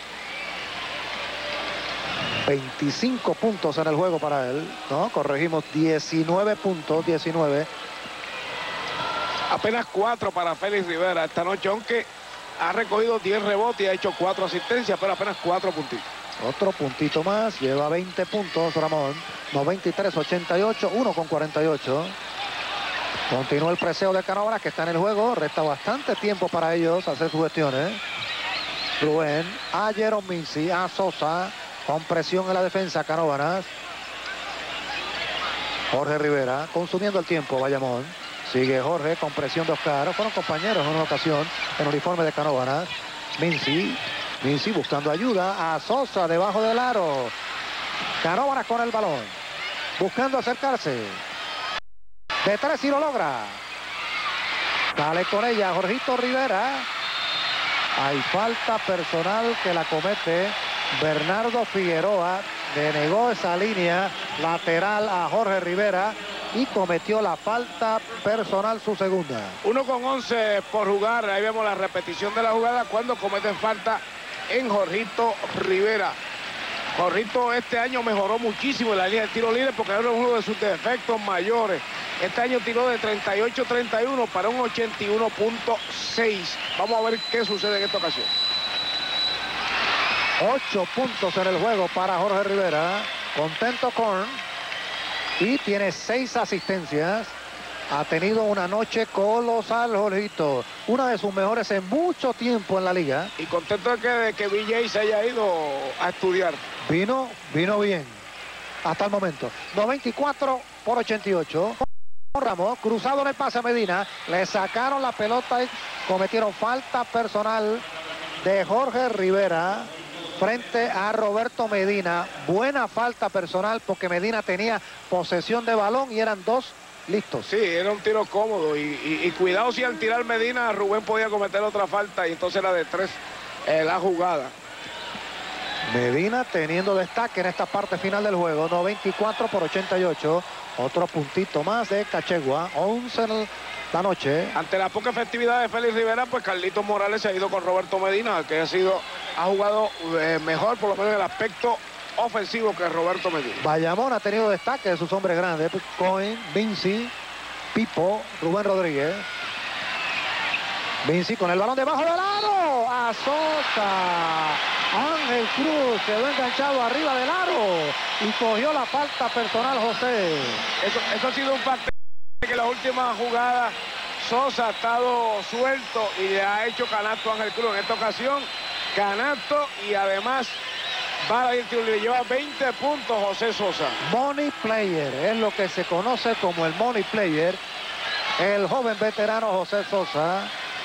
25 puntos en el juego para él, ¿no? Corregimos, 19 puntos, 19. Apenas 4 para Félix Rivera esta noche, aunque ha recogido 10 rebotes y ha hecho 4 asistencias, pero apenas 4 puntitos. Otro puntito más, lleva 20 puntos Ramón. 93-88, 1:48. Continúa el preseo de Canóvanas, que está en el juego. Resta bastante tiempo para ellos hacer sus gestiones. Rubén a Jerome Mincy, a Sosa. Con presión en la defensa, Canóvanas. Jorge Rivera consumiendo el tiempo, Bayamón. Sigue Jorge con presión de Oscar. Fueron compañeros en una ocasión en uniforme de Canóvanas. Mincy buscando ayuda a Sosa debajo del aro. Canóvanas con el balón, buscando acercarse. De 3 y lo logra. Dale con ella, Jorgito Rivera. Hay falta personal que la comete Bernardo Figueroa. Denegó esa línea lateral a Jorge Rivera y cometió la falta personal, su segunda. 1:11 por jugar. Ahí vemos la repetición de la jugada cuando cometen falta en Jorgito Rivera. Jorgito este año mejoró muchísimo en la línea de tiro libre porque era uno de sus defectos mayores. Este año tiró de 38-31 para un 81.6. Vamos a ver qué sucede en esta ocasión. 8 puntos en el juego para Jorge Rivera. Contento con. Y tiene 6 asistencias. Ha tenido una noche colosal, Jorgito. Una de sus mejores en mucho tiempo en la liga. Y contento de que BJ se haya ido a estudiar. Vino bien. Hasta el momento. 94-88. Ramos, cruzado en el pase a Medina. Le sacaron la pelota y cometieron falta personal de Jorge Rivera frente a Roberto Medina. Buena falta personal porque Medina tenía posesión de balón y eran 2 listos. Sí, era un tiro cómodo y cuidado si al tirar Medina Rubén podía cometer otra falta y entonces era de 3 la jugada. Medina teniendo destaque en esta parte final del juego. 94-88. Otro puntito más de Cachegua. 11 en la noche. Ante la poca efectividad de Félix Rivera, pues Carlitos Morales se ha ido con Roberto Medina, que ha jugado mejor, por lo menos en el aspecto ofensivo, que Roberto Medina. Bayamón ha tenido destaque de sus hombres grandes. Cohen, Mincy, Pipo, Rubén Rodríguez. Mincy con el balón debajo del aro. A Sosa. Ángel Cruz quedó enganchado arriba del aro y cogió la falta personal José. Eso ha sido un factor Que la última jugada Sosa ha estado suelto y le ha hecho canasto a Ángel Cruz. En esta ocasión, canasto y además va a ir tiro libre. Lleva 20 puntos José Sosa. Money player, es lo que se conoce como el money player. El joven veterano José Sosa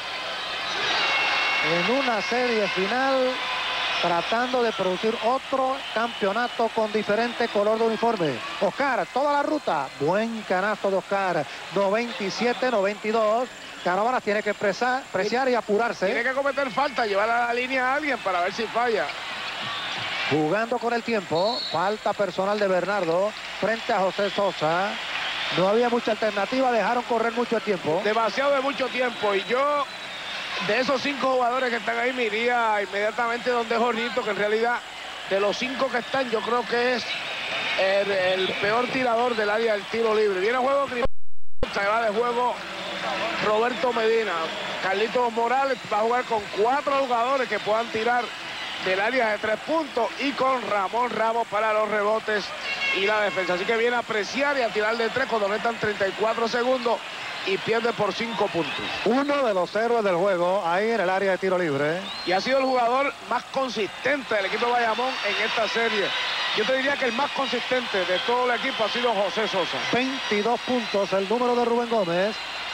en una serie final tratando de producir otro campeonato con diferente color de uniforme. Oscar, toda la ruta. Buen canasto de Oscar. 97-92. Canóvanas tiene que preciar y apurarse. Tiene que cometer falta, llevar a la línea a alguien para ver si falla. Jugando con el tiempo. Falta personal de Bernardo frente a José Sosa. No había mucha alternativa, dejaron correr mucho tiempo. Demasiado de mucho tiempo. Y yo, de esos 5 jugadores que están ahí, me iría inmediatamente donde Jorgito, que en realidad, de los 5 que están, yo creo que es el peor tirador del área del tiro libre. Viene a juego, se va de juego Roberto Medina. Carlitos Morales va a jugar con 4 jugadores que puedan tirar del área de 3 puntos y con Ramón Ramos para los rebotes y la defensa. Así que viene a apreciar y a tirar de 3 cuando restan 34 segundos y pierde por 5 puntos. Uno de los héroes del juego ahí en el área de tiro libre. Y ha sido el jugador más consistente del equipo de Bayamón en esta serie. Yo te diría que el más consistente de todo el equipo ha sido José Sosa. 22 puntos el número de Rubén Gómez.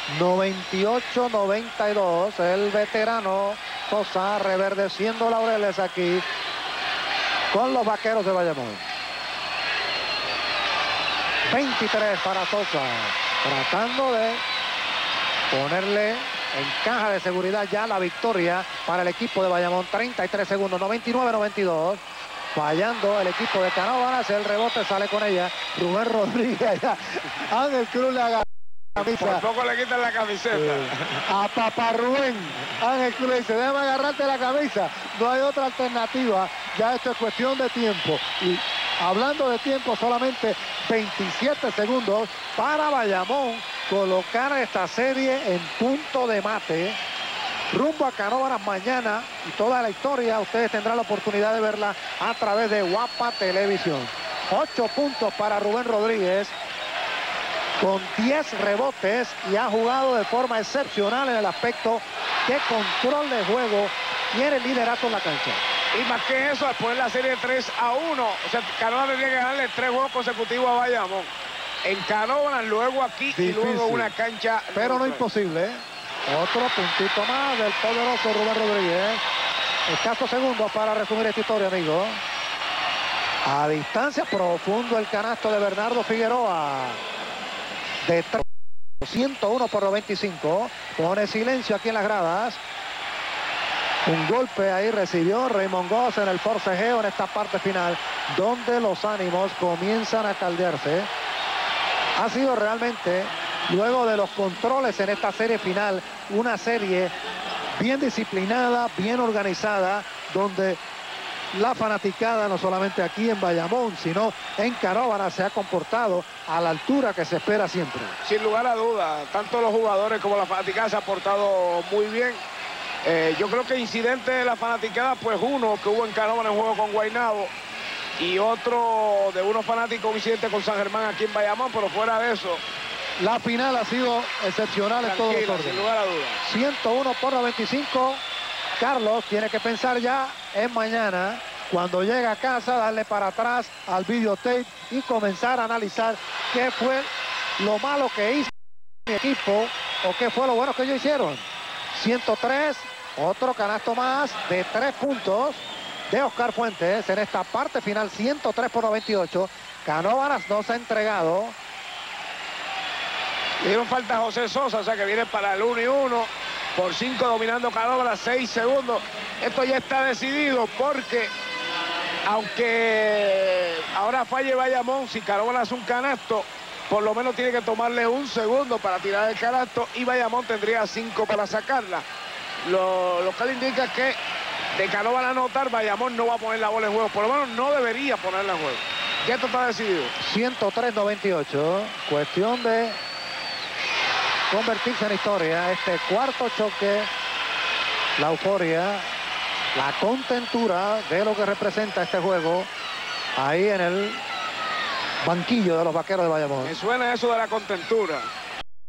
98-92 el veterano Sosa reverdeciendo laureles aquí con los Vaqueros de Bayamón. 23 para Sosa, tratando de ponerle en caja de seguridad ya la victoria para el equipo de Bayamón. 33 segundos, 99-92. Fallando el equipo de Canóvanas, el rebote sale con ella Rubén Rodríguez allá. Ángel Cruz le agarra la camisa. Por poco le quitan la camiseta. A Papá Rubén. Ángel Cruz le dice, déjame agarrarte la camisa. No hay otra alternativa. Ya esto es cuestión de tiempo. Y hablando de tiempo, solamente 27 segundos para Bayamón colocar esta serie en punto de mate. Rumbo a Canóvanas mañana y toda la historia ustedes tendrán la oportunidad de verla a través de Guapa Televisión. 8 puntos para Rubén Rodríguez con 10 rebotes y ha jugado de forma excepcional en el aspecto de control de juego. Tiene el liderato en la cancha. Y más que eso, después de la serie 3-1, o sea, Canóvanas tendría que ganarle 3 juegos consecutivos a Bayamón. En Canóvanas, luego aquí Difícil. Y luego una cancha. Pero no imposible, ¿eh? Otro puntito más del poderoso Rubén Rodríguez. Escasos segundos para resumir esta historia, amigo. A distancia, profundo el canasto de Bernardo Figueroa. De 101 por 95. Pone silencio aquí en las gradas. Un golpe ahí recibió Raymond Goss en el forcejeo en esta parte final, donde los ánimos comienzan a caldearse. Ha sido realmente, luego de los controles en esta serie final, una serie bien disciplinada, bien organizada, donde la fanaticada, no solamente aquí en Bayamón, sino en Canóvanas, se ha comportado a la altura que se espera siempre. Sin lugar a dudas, tanto los jugadores como la fanaticada se ha portado muy bien. Yo creo que incidente de la fanaticada, pues uno que hubo en Canóvanas en juego con Guaynabo y otro de unos fanáticos, un incidente con San Germán aquí en Bayamón, pero fuera de eso, la final ha sido excepcional en todos los órdenes. Sin lugar a dudas. 101 por 95. Carlos tiene que pensar ya en mañana, cuando llega a casa, darle para atrás al videotape y comenzar a analizar qué fue lo malo que hizo mi equipo o qué fue lo bueno que ellos hicieron. 103, otro canasto más de 3 puntos de Oscar Fuentes en esta parte final. 103 por 98. Canóvanas no se ha entregado. Le dieron falta a José Sosa, o sea que viene para el 1-1. Por 5 dominando Canóvanas, 6 segundos. Esto ya está decidido porque, aunque ahora falle Bayamón, si Canóvanas hace un canasto, por lo menos tiene que tomarle 1 segundo para tirar el canasto y Bayamón tendría 5 para sacarla. Lo que le indica es que de Canóvanas anotar, Bayamón no va a poner la bola en juego. Por lo menos no debería ponerla en juego. Ya esto está decidido. 103-98. Cuestión de convertirse en historia. Este cuarto choque, la euforia, la contentura de lo que representa este juego ahí en el banquillo de los Vaqueros de Bayamón. Me suena eso de la contentura.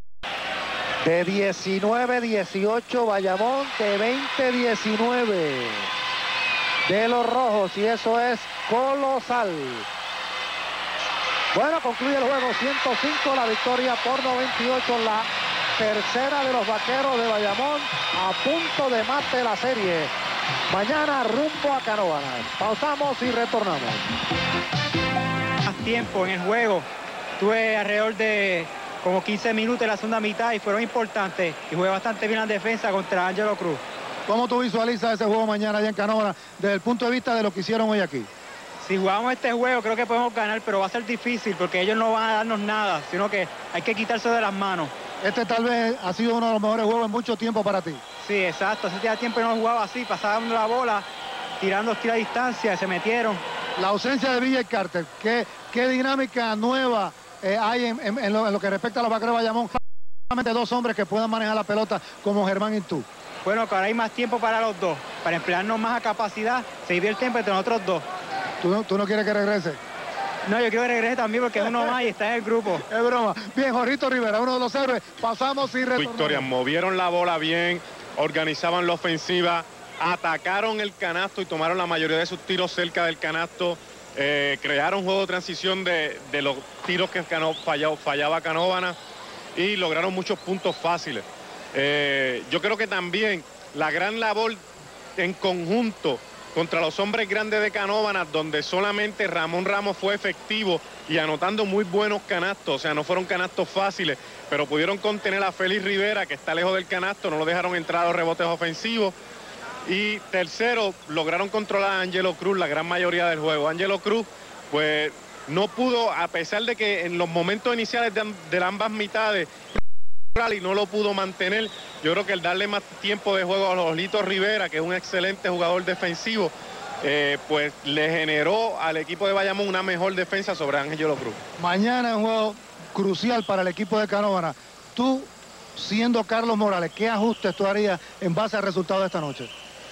De 19-18 Bayamón, de 20-19 de los rojos, y eso es colosal. Bueno, concluye el juego 105, la victoria por 98, la tercera de los vaqueros de Bayamón, a punto de mate la serie. Mañana rumbo a Canóvanas. Pausamos y retornamos. Más tiempo en el juego. Tuve alrededor de como 15 minutos en la segunda mitad y fueron importantes. Y jugué bastante bien la defensa contra Angelo Cruz. ¿Cómo tú visualizas ese juego mañana allá en Canóvanas desde el punto de vista de lo que hicieron hoy aquí? Si jugamos este juego creo que podemos ganar, pero va a ser difícil porque ellos no van a darnos nada, sino que hay que quitarse de las manos. Este tal vez ha sido uno de los mejores juegos en mucho tiempo para ti. Sí, exacto. Hace tiempo que no jugaba así, pasaban la bola, tirando tiros a distancia, se metieron. La ausencia de Villa y Carter, ¿qué dinámica nueva hay en lo que respecta a los vaqueros de Bayamón? Solamente dos hombres que puedan manejar la pelota como Germán y tú. Bueno, que ahora hay más tiempo para los dos, para emplearnos más a capacidad, se divierte entre nosotros dos. ¿Tú no quieres que regrese? No, yo quiero que regrese también porque es uno más y está en el grupo. Es broma. Bien, Jorgito Rivera, uno de los héroes. Pasamos y retornamos. Victoria, movieron la bola bien, organizaban la ofensiva, atacaron el canasto y tomaron la mayoría de sus tiros cerca del canasto. Crearon juego de transición de los tiros que fallaba Canóvanas y lograron muchos puntos fáciles. Yo creo que también la gran labor en conjunto contra los hombres grandes de Canóvanas, donde solamente Ramón Ramos fue efectivo y anotando muy buenos canastos, o sea, no fueron canastos fáciles, pero pudieron contener a Félix Rivera, que está lejos del canasto, no lo dejaron entrar a los rebotes ofensivos. Y tercero, lograron controlar a Angelo Cruz la gran mayoría del juego. Angelo Cruz, pues, no pudo, a pesar de que en los momentos iniciales de ambas mitades, y no lo pudo mantener. Yo creo que el darle más tiempo de juego a Jorgito Rivera, que es un excelente jugador defensivo, pues le generó al equipo de Bayamón una mejor defensa sobre Angelo Cruz. Mañana es un juego crucial para el equipo de Canóvanas. Tú, siendo Carlos Morales, ¿qué ajustes tú harías en base al resultado de esta noche?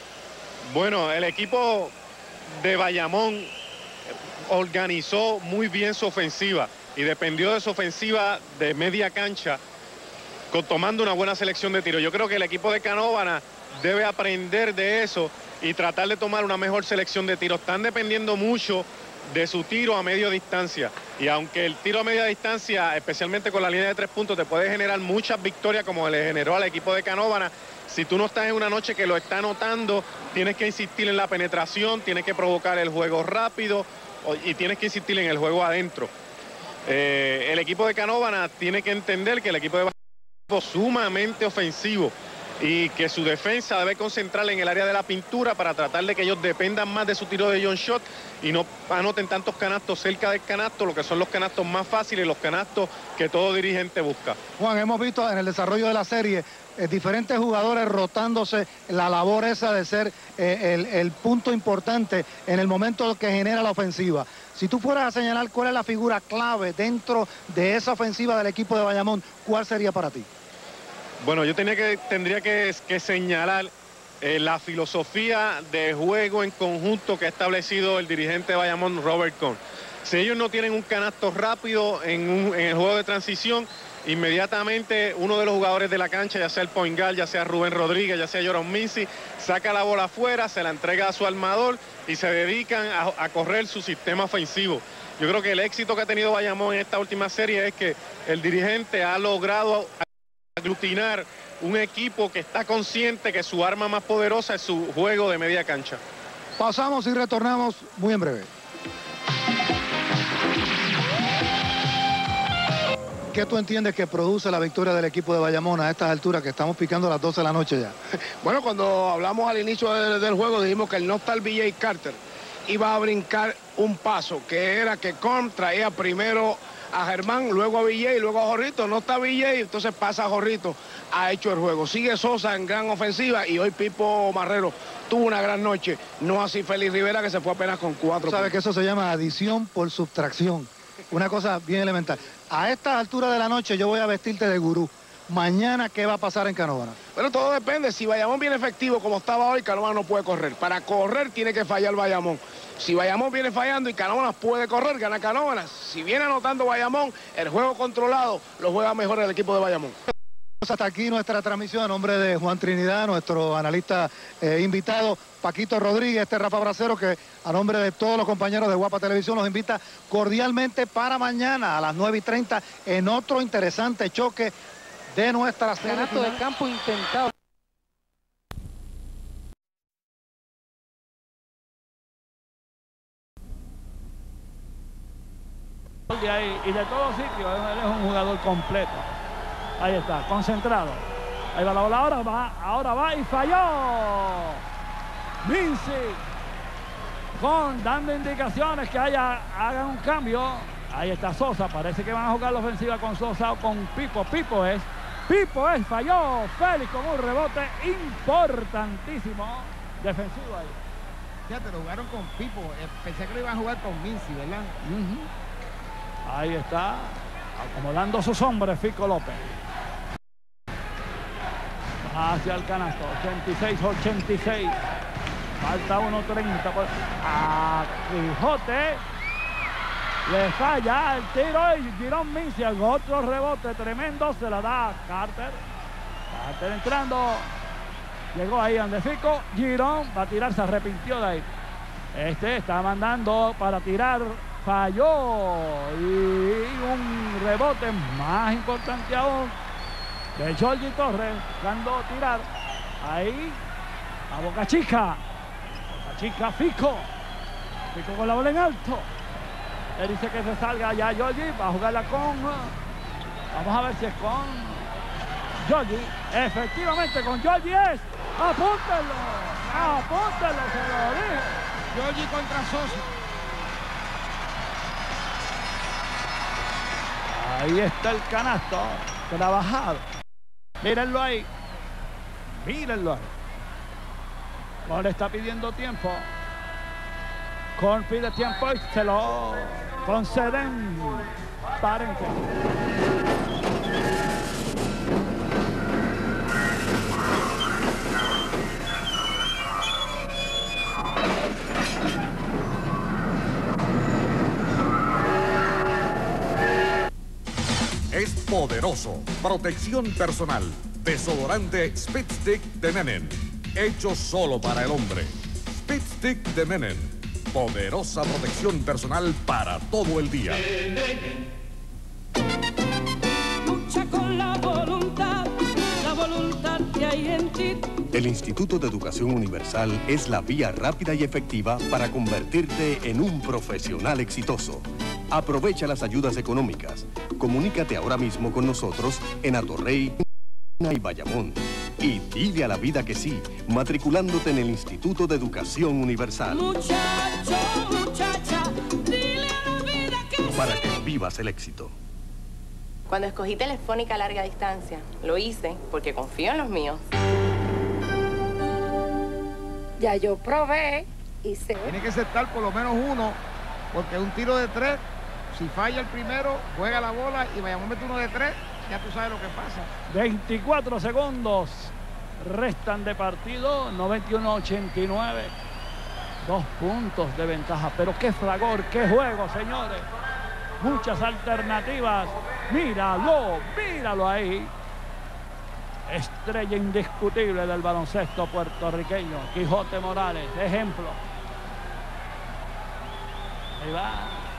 Bueno, el equipo de Bayamón organizó muy bien su ofensiva y dependió de su ofensiva de media cancha, tomando una buena selección de tiros. Yo creo que el equipo de Canóvanas debe aprender de eso y tratar de tomar una mejor selección de tiros. Están dependiendo mucho de su tiro a media distancia. Y aunque el tiro a media distancia, especialmente con la línea de 3 puntos, te puede generar muchas victorias como le generó al equipo de Canóvanas, si tú no estás en una noche que lo está anotando, tienes que insistir en la penetración, tienes que provocar el juego rápido y tienes que insistir en el juego adentro. El equipo de Canóvanas tiene que entender que el equipo de sumamente ofensivo y que su defensa debe concentrar en el área de la pintura para tratar de que ellos dependan más de su tiro de John Shot y no anoten tantos canastos cerca del canasto, lo que son los canastos más fáciles, los canastos que todo dirigente busca. Juan, hemos visto en el desarrollo de la serie diferentes jugadores rotándose la labor esa de ser el punto importante en el momento que genera la ofensiva. Si tú fueras a señalar cuál es la figura clave dentro de esa ofensiva del equipo de Bayamón, ¿cuál sería para ti? Bueno, yo tendría que señalar la filosofía de juego en conjunto que ha establecido el dirigente de Bayamón, Robert Cohn. Si ellos no tienen un canasto rápido en el juego de transición, inmediatamente uno de los jugadores de la cancha, ya sea el point guard, ya sea Rubén Rodríguez, ya sea Joron Mincy, saca la bola afuera, se la entrega a su armador y se dedican a correr su sistema ofensivo. Yo creo que el éxito que ha tenido Bayamón en esta última serie es que el dirigente ha logrado aglutinar un equipo que está consciente que su arma más poderosa es su juego de media cancha. Pasamos y retornamos muy en breve. ¿Qué tú entiendes que produce la victoria del equipo de Bayamón a estas alturas que estamos picando a las 12 de la noche ya? Bueno, cuando hablamos al inicio del juego dijimos que el no estar BJ Carter iba a brincar un paso, que era que Cohn traía primero a Germán, luego a Villay, luego a Jorrito. No está Villay, entonces pasa a Jorrito, ha hecho el juego. Sigue Sosa en gran ofensiva y hoy Pipo Marrero tuvo una gran noche. No así Félix Rivera, que se fue apenas con 4 puntos. ¿Sabes que eso se llama adición por subtracción? Una cosa bien elemental. A estas alturas de la noche yo voy a vestirte de gurú. Mañana, ¿qué va a pasar en Canóvanas? Bueno, todo depende. Si Bayamón viene efectivo como estaba hoy, Canóvanas no puede correr. Para correr tiene que fallar Bayamón. Si Bayamón viene fallando y Canóvanas puede correr, gana Canóvanas. Si viene anotando Bayamón, el juego controlado lo juega mejor el equipo de Bayamón. Hasta aquí nuestra transmisión a nombre de Juan Trinidad, nuestro analista invitado, Paquito Rodríguez, Rafa Bracero, que a nombre de todos los compañeros de Guapa Televisión los invita cordialmente para mañana a las 9:30 en otro interesante choque de nuestra serie. Canasto de campo intentado. De ahí, y de todos sitios, él es un jugador completo. Ahí está, concentrado. Ahí va la bola, ahora va y falló. Mincy dando indicaciones que hagan un cambio. Ahí está Sosa, parece que van a jugar la ofensiva con Sosa o con Pipo. Pipo es, falló. Félix con un rebote importantísimo defensivo ahí. Fíjate, lo jugaron con Pipo. Pensé que lo iban a jugar con Mincy, ¿verdad? Ahí está, acomodando sus hombres Fico López. Hacia el canasto, 86-86. Falta 1:30. A Quijote. Le falla el tiro y Girón Mincy, otro rebote tremendo, se la da a Carter. Carter entrando. Llegó ahí donde Fico. Girón va a tirar, se arrepintió de ahí. Está mandando para tirar. Falló. Y un rebote más importante aún de Jordi Torres, dando tirar. Ahí a Boca Chica. Boca Chica, Fico. Fico con la bola en alto. Le dice que se salga ya Jordi. Va a jugarla con... Vamos a ver si es con Jordi. Efectivamente con Jordi es. Apúntenlo. Apúntenlo, se lo dije. Jordi contra Sosa. Ahí está el canasto. Trabajado. Mírenlo ahí. Mírenlo ahí. Cole está pidiendo tiempo. Cole pide tiempo y se lo conceden. Parenco. Es poderoso. Protección personal. Desodorante Speed Stick de Menen. Hecho solo para el hombre. Speed Stick de Menen. Poderosa protección personal para todo el día. Lucha con la voluntad que hay en ti. El Instituto de Educación Universal es la vía rápida y efectiva para convertirte en un profesional exitoso. Aprovecha las ayudas económicas. Comunícate ahora mismo con nosotros en Atorrey y Bayamón. Y dile a la vida que sí, matriculándote en el Instituto de Educación Universal. Muchacho, muchacha, dile a la vida que sí. Para que vivas el éxito. Cuando escogí Telefónica a larga distancia, lo hice porque confío en los míos. Ya yo probé y sé. Tiene que aceptar por lo menos uno, porque un tiro de 3, si falla el primero, juega la bola y Bayamón mete uno de 3, ya tú sabes lo que pasa. 24 segundos restan de partido, 91-89. 2 puntos de ventaja, pero qué fragor, qué juego, señores. Muchas alternativas. Míralo ahí. Estrella indiscutible del baloncesto puertorriqueño, Quijote Morales, ejemplo. Ahí va.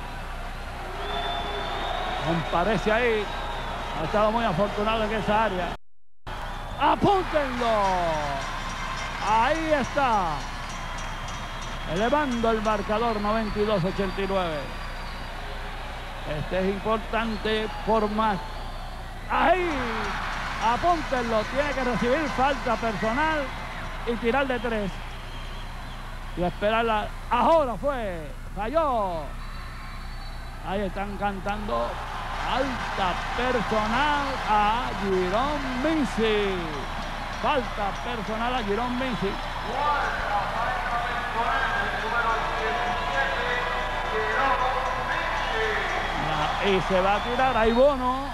Comparece ahí. Ha estado muy afortunado en esa área. ¡Apúntenlo! Ahí está. Elevando el marcador, 92-89. Este es importante por más. ¡Ahí! Apúntenlo. Tiene que recibir falta personal y tirar de 3. Y esperarla. Ahora fue. Falló. Ahí están cantando. Falta personal a Girón Mincy. Falta personal a Girón Mincy. Y se va a tirar. Ahí Bono.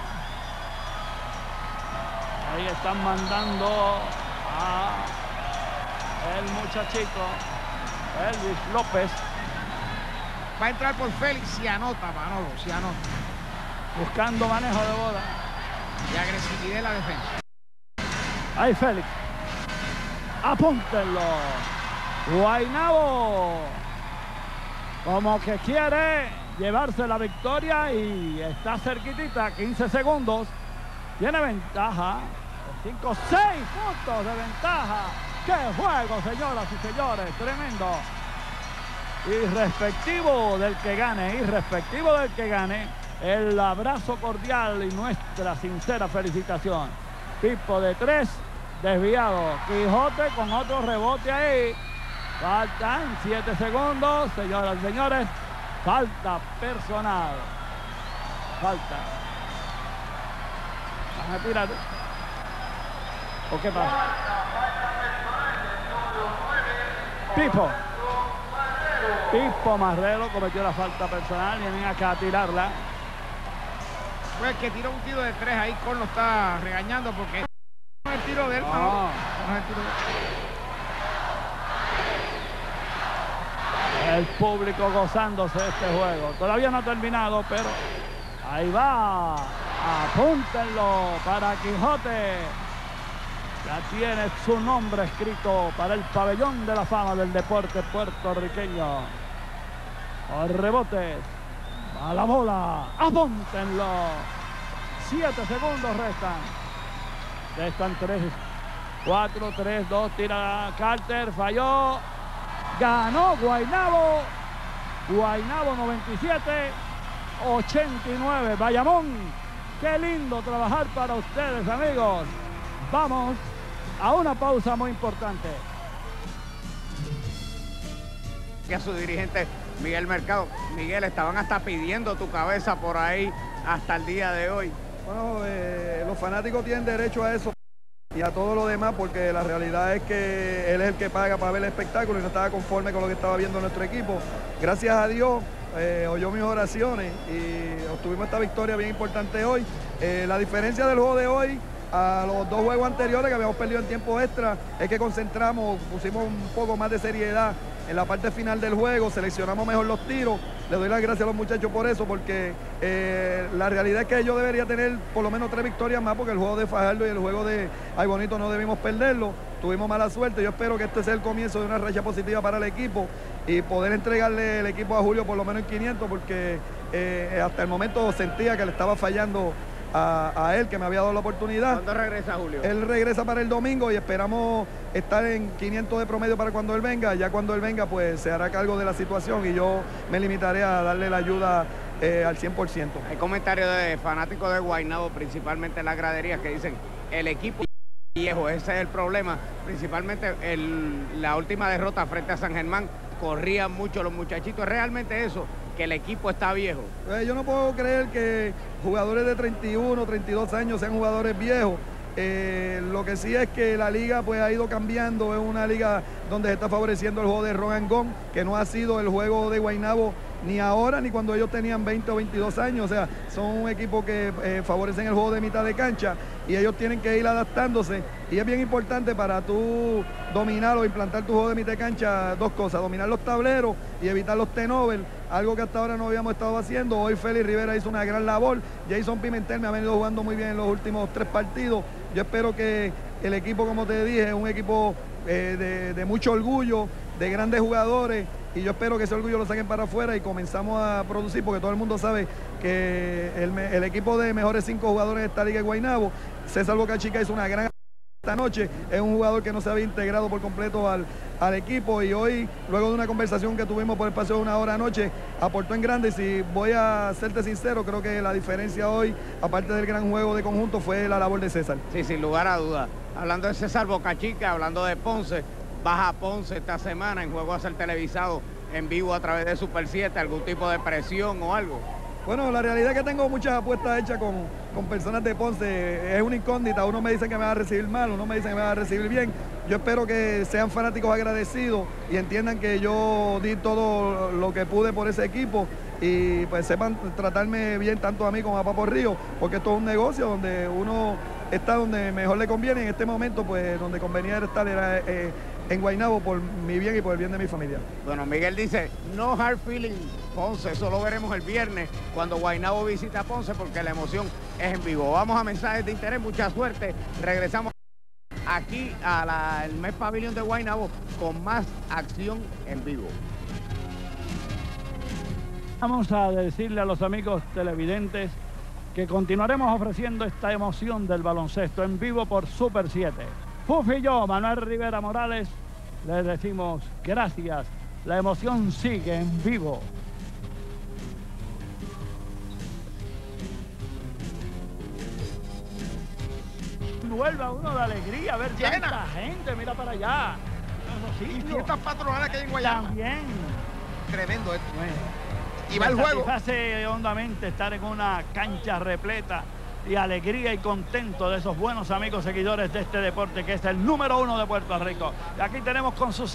Ahí están mandando a el muchachito Elvis López. Va a entrar por Félix y anota, Manolo, si anota. Buscando manejo de bola. Y agresividad en la defensa. Ahí Félix. Apúntenlo. Guaynabo como que quiere llevarse la victoria y está cerquitita, 15 segundos. Tiene ventaja. 5, 6 puntos de ventaja. ¡Qué juego, señoras y señores! Tremendo. Irrespectivo del que gane, el abrazo cordial y nuestra sincera felicitación. Pipo de 3, desviado. Quijote con otro rebote ahí. Faltan 7 segundos, señoras y señores. Falta personal. Falta. Van a tirar. ¿O qué pasa? Pipo Marrero cometió la falta personal. Vienen acá a tirarla. Pues que tiró un tiro de 3 ahí, Con lo está regañando porque no es el tiro de él. No es el tiro de él. El público gozándose de este juego. Todavía no ha terminado, pero ahí va. Apúntenlo para Quijote. Ya tiene su nombre escrito para el pabellón de la fama del deporte puertorriqueño. Por rebotes. A la bola. Apúntenlo. 7 segundos restan. Restan 3, 4, 3, 2. Tira Carter. Falló. Ganó Guaynabo. Guaynabo 97-89. Bayamón. Qué lindo trabajar para ustedes, amigos. Vamos a una pausa muy importante. Y a su dirigente Miguel Mercado. Miguel, estaban hasta pidiendo tu cabeza por ahí hasta el día de hoy. Bueno, los fanáticos tienen derecho a eso y a todo lo demás, porque la realidad es que él es el que paga para ver el espectáculo y no estaba conforme con lo que estaba viendo nuestro equipo. Gracias a Dios oyó mis oraciones y obtuvimos esta victoria bien importante hoy. La diferencia del juego de hoy a los 2 juegos anteriores que habíamos perdido en tiempo extra es que concentramos, pusimos un poco más de seriedad en la parte final del juego, seleccionamos mejor los tiros. Le doy las gracias a los muchachos por eso, porque la realidad es que yo debería tener por lo menos 3 victorias más, porque el juego de Fajardo y el juego de Ay Bonito no debimos perderlo. Tuvimos mala suerte. Yo espero que este sea el comienzo de una racha positiva para el equipo y poder entregarle el equipo a Julio por lo menos en 500, porque hasta el momento sentía que le estaba fallando a él, que me había dado la oportunidad. ¿Cuándo regresa Julio? Él regresa para el domingo y esperamos estar en 500 de promedio para cuando él venga. Ya cuando él venga, pues se hará cargo de la situación y yo me limitaré a darle la ayuda al 100%. Hay comentarios de fanáticos de Guaynabo, principalmente en las graderías, que dicen el equipo viejo, ese es el problema. Principalmente la última derrota frente a San Germán, corrían mucho los muchachitos. ¿Realmente eso, que el equipo está viejo? Yo no puedo creer que jugadores de 31, 32 años sean jugadores viejos. Lo que sí es que la liga pues ha ido cambiando. Es una liga donde se está favoreciendo el juego de run and gun, que no ha sido el juego de Guaynabo ni ahora ni cuando ellos tenían 20 o 22 años. O sea, son un equipo que favorecen el juego de mitad de cancha y ellos tienen que ir adaptándose. Y es bien importante para tú dominar o implantar tu juego de mitad de cancha 2 cosas: dominar los tableros y evitar los turnovers, algo que hasta ahora no habíamos estado haciendo. Hoy Félix Rivera hizo una gran labor. Jason Pimentel me ha venido jugando muy bien en los últimos 3 partidos. Yo espero que el equipo, como te dije, es un equipo de mucho orgullo, de grandes jugadores, y yo espero que ese orgullo lo saquen para afuera y comenzamos a producir, porque todo el mundo sabe que el equipo de mejores 5 jugadores de esta liga de Guaynabo, César Bocachica hizo una gran esta noche. Es un jugador que no se había integrado por completo al equipo, y hoy, luego de una conversación que tuvimos por el espacio de 1 hora anoche, aportó en grande. Y si voy a serte sincero, creo que la diferencia hoy, aparte del gran juego de conjunto, fue la labor de César. Sí, sin lugar a dudas. Hablando de César Bocachica, hablando de Ponce, baja Ponce esta semana en juego a ser televisado en vivo a través de Super 7, ¿algún tipo de presión o algo? Bueno, la realidad es que tengo muchas apuestas hechas con personas de Ponce. Es una incógnita. Uno me dice que me va a recibir mal, uno me dice que me va a recibir bien. Yo espero que sean fanáticos agradecidos y entiendan que yo di todo lo que pude por ese equipo, y pues sepan tratarme bien tanto a mí como a Papo Río, porque esto es un negocio donde uno está donde mejor le conviene. En este momento, pues donde convenía estar era en Guaynabo, por mi bien y por el bien de mi familia. Bueno, Miguel dice, no hard feeling Ponce, eso lo veremos el viernes cuando Guaynabo visita Ponce, porque la emoción es en vivo. Vamos a mensajes de interés, mucha suerte, regresamos aquí al MES Pavilion de Guaynabo con más acción en vivo. Vamos a decirle a los amigos televidentes que continuaremos ofreciendo esta emoción del baloncesto en vivo por Super 7. Fufi y yo, Manuel Rivera Morales, les decimos gracias. La emoción sigue en vivo. Vuelve a uno de alegría ver tanta gente, mira para allá. Y fiestas patronales que hay en Guayama. También. Tremendo esto. Bueno, y va el juego. Satisface hondamente estar en una cancha repleta y alegría y contento de esos buenos amigos seguidores de este deporte que es el número 1 de Puerto Rico. Y aquí tenemos con sus...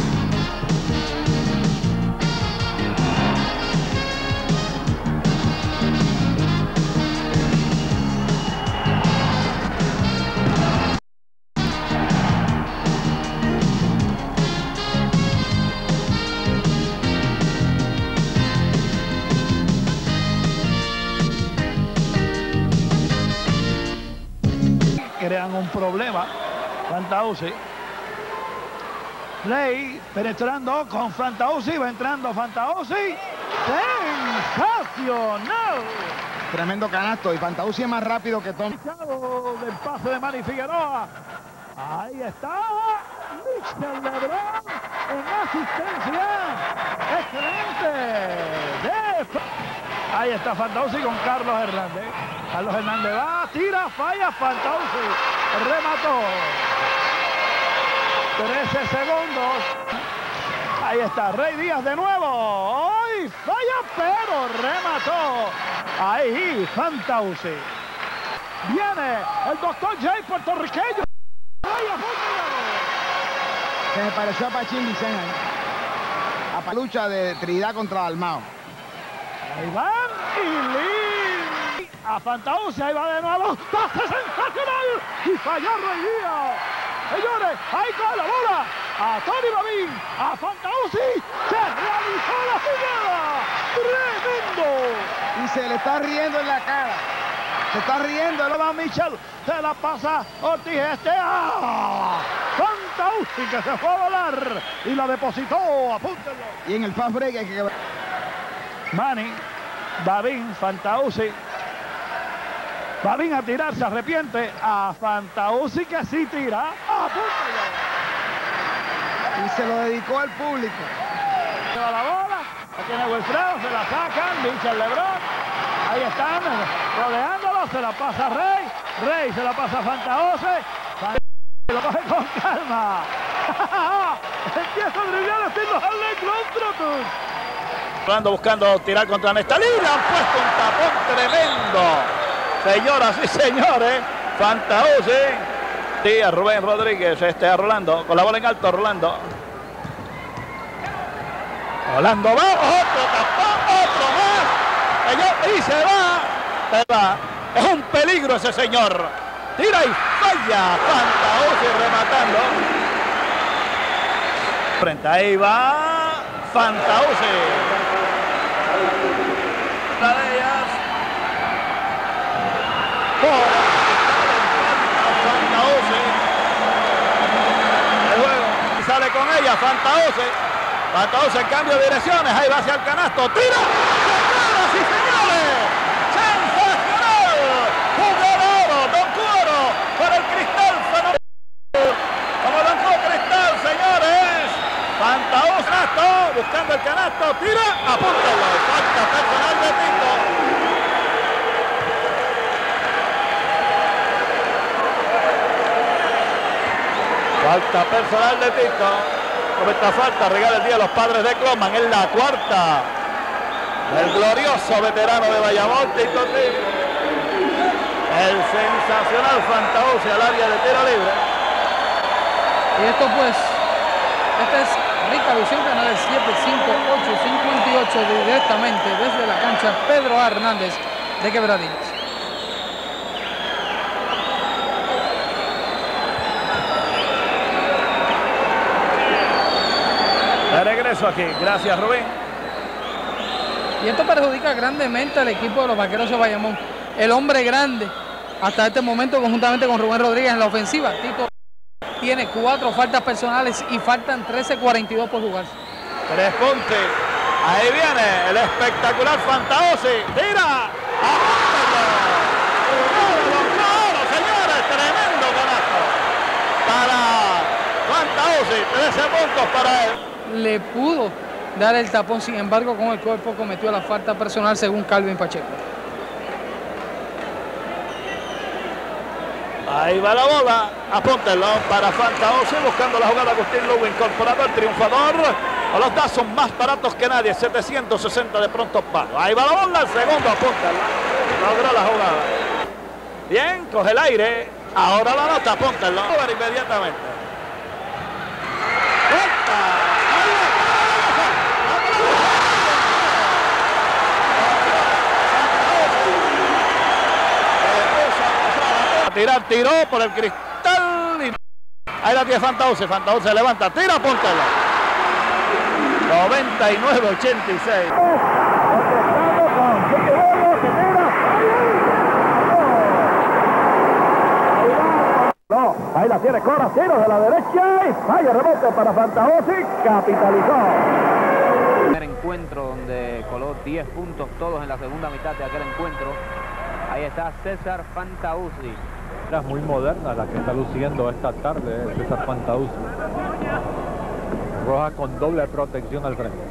crean un problema. Fantauci. Rey penetrando con Fantauci. Va entrando Fantauci. ¡Sensacional! Tremendo canasto. Y Fantauci es más rápido que Tom. Del pase de Manny Figueroa. Ahí está. Michel Lebrón en asistencia. Excelente. Ahí está Fantauci con Carlos Hernández. Carlos Hernández va, tira, falla, Fantauci. Remató. 13 segundos. Ahí está, Rey Díaz de nuevo. ¡Ay! Falla, pero remató. Ahí, Fantauci. Viene el doctor J puertorriqueño. Se me pareció a Pachín Vicena. A lucha de Trinidad contra Dalmao. Ahí van y a Fantauci, ahí va de nuevo, pase sensacional y falló Rey Díaz. Señores, ahí con la bola a Tony Babín, a Fantauci, se realizó la jugada. ¡Tremendo! Y se le está riendo en la cara. Se está riendo. Lo va Michel, se la pasa Ortiz Fantauci que se fue a volar y la depositó, apúntenlo. Y en el fast break hay que... Manny, Babín, Fantauci. Babín a tirar, se arrepiente. A Fantauci que sí tira. ¡Apúntalo! Y se lo dedicó al público. Lleva la bola. La tiene Wilfredo, se la sacan. Michel Lebrón. Ahí están rodeándolo. Se la pasa Rey. Rey se la pasa a Fantauci. Lo coge con calma. Empieza a brillar haciendo Harlem Globetrotters. Buscando tirar contra Nestalí. Le han puesto un tapón tremendo. Señoras y señores, Fantauci. Sí, a Rubén Rodríguez, a Rolando, con la bola en alto, Rolando. Rolando va, otro tapón, otro más. Y se va. Es un peligro ese señor. Tira y falla. Fantauci rematando. Frente, ahí va Fantauci. La de ellas. Fantauci. El juego. Y sale con ella Fantauci. Fantauci en cambio de direcciones. Ahí va hacia el canasto. ¡Tira! ¡Señoras y señores! ¡Sensacional! ¡Jugador! ¡Don Curo! ¡Para el Cristal! ¡Como Don Curo Cristal, señores! Fantauci buscando el canasto. ¡Tira! ¡Apúntalo! Falta personal de Tito. Falta personal de Tito. Con esta falta regala el día a los padres de Cloman. Es la cuarta del glorioso veterano de Bayamón, Tito Tito. El sensacional Fantauci al área de tiro libre. Y esto pues, esta es Rica Visión, canal 75858 directamente desde la cancha Pedro A. Hernández de Quebradillas. De regreso aquí, gracias Rubén. Y esto perjudica grandemente al equipo de los Vaqueros de Bayamón. El hombre grande hasta este momento conjuntamente con Rubén Rodríguez en la ofensiva. Tito tiene 4 faltas personales y faltan 13:42 por jugarse. Tres Ponte. Ahí viene el espectacular Fantauzzi. ¡Tira! ¡Claro, señores! ¡Tremendo golazo! Para Fantauzzi. 13 puntos para él. Le pudo dar el tapón, sin embargo, con el cuerpo cometió la falta personal según Calvin Pacheco. Ahí va la bola, apúntenlo para Fantauzzi, buscando la jugada Agustín Lugo, incorporado al triunfador. Los dos son más baratos que nadie, 760 de pronto pago. Ahí va la bola, el segundo, apúntenlo. Logró la jugada. Bien, coge el aire. Ahora la nota, apúntenlo. Inmediatamente. Tirar, tiró por el cristal. Y... ahí la tiene Fantauzzi. Fantauzzi se levanta, tira, apúntalo. 99-86. No, ahí la tiene Cora, tiro de la derecha y falla, rebote para Fantauzzi, capitalizó. Primer encuentro donde coló 10 puntos todos en la segunda mitad de aquel encuentro. Ahí está César Fantauzzi. Es muy moderna la que está luciendo esta tarde César Fantauzzi. Roja con doble protección al frente.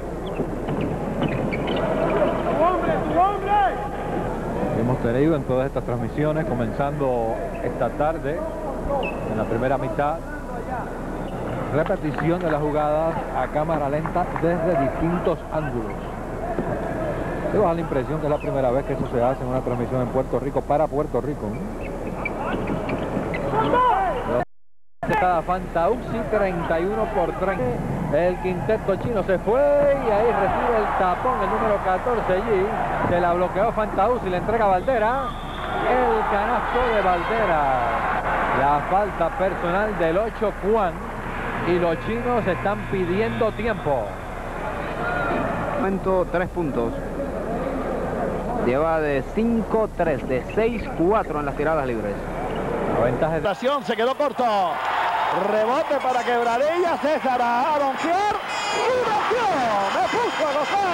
¡Tu hombre, tu hombre! Hemos tenido en todas estas transmisiones, comenzando esta tarde, en la primera mitad, repetición de las jugadas a cámara lenta desde distintos ángulos. Te da la impresión que es la primera vez que eso se hace en una transmisión en Puerto Rico para Puerto Rico, ¿no? Está Fantauzzi, 31-30. El quinteto chino se fue y ahí recibe el tapón el número 14 allí. Se la bloqueó Fantauzzi, le entrega a Valdera. El canasto de Valdera. La falta personal del 8 Juan. Y los chinos están pidiendo tiempo. Momento 3 puntos. Lleva de 5-3, de 6-4 en las tiradas libres. La ventaja de... se quedó corto. Rebote para Quebradilla. César a donkear. ¡Y metió! ¡Me puso a gozar!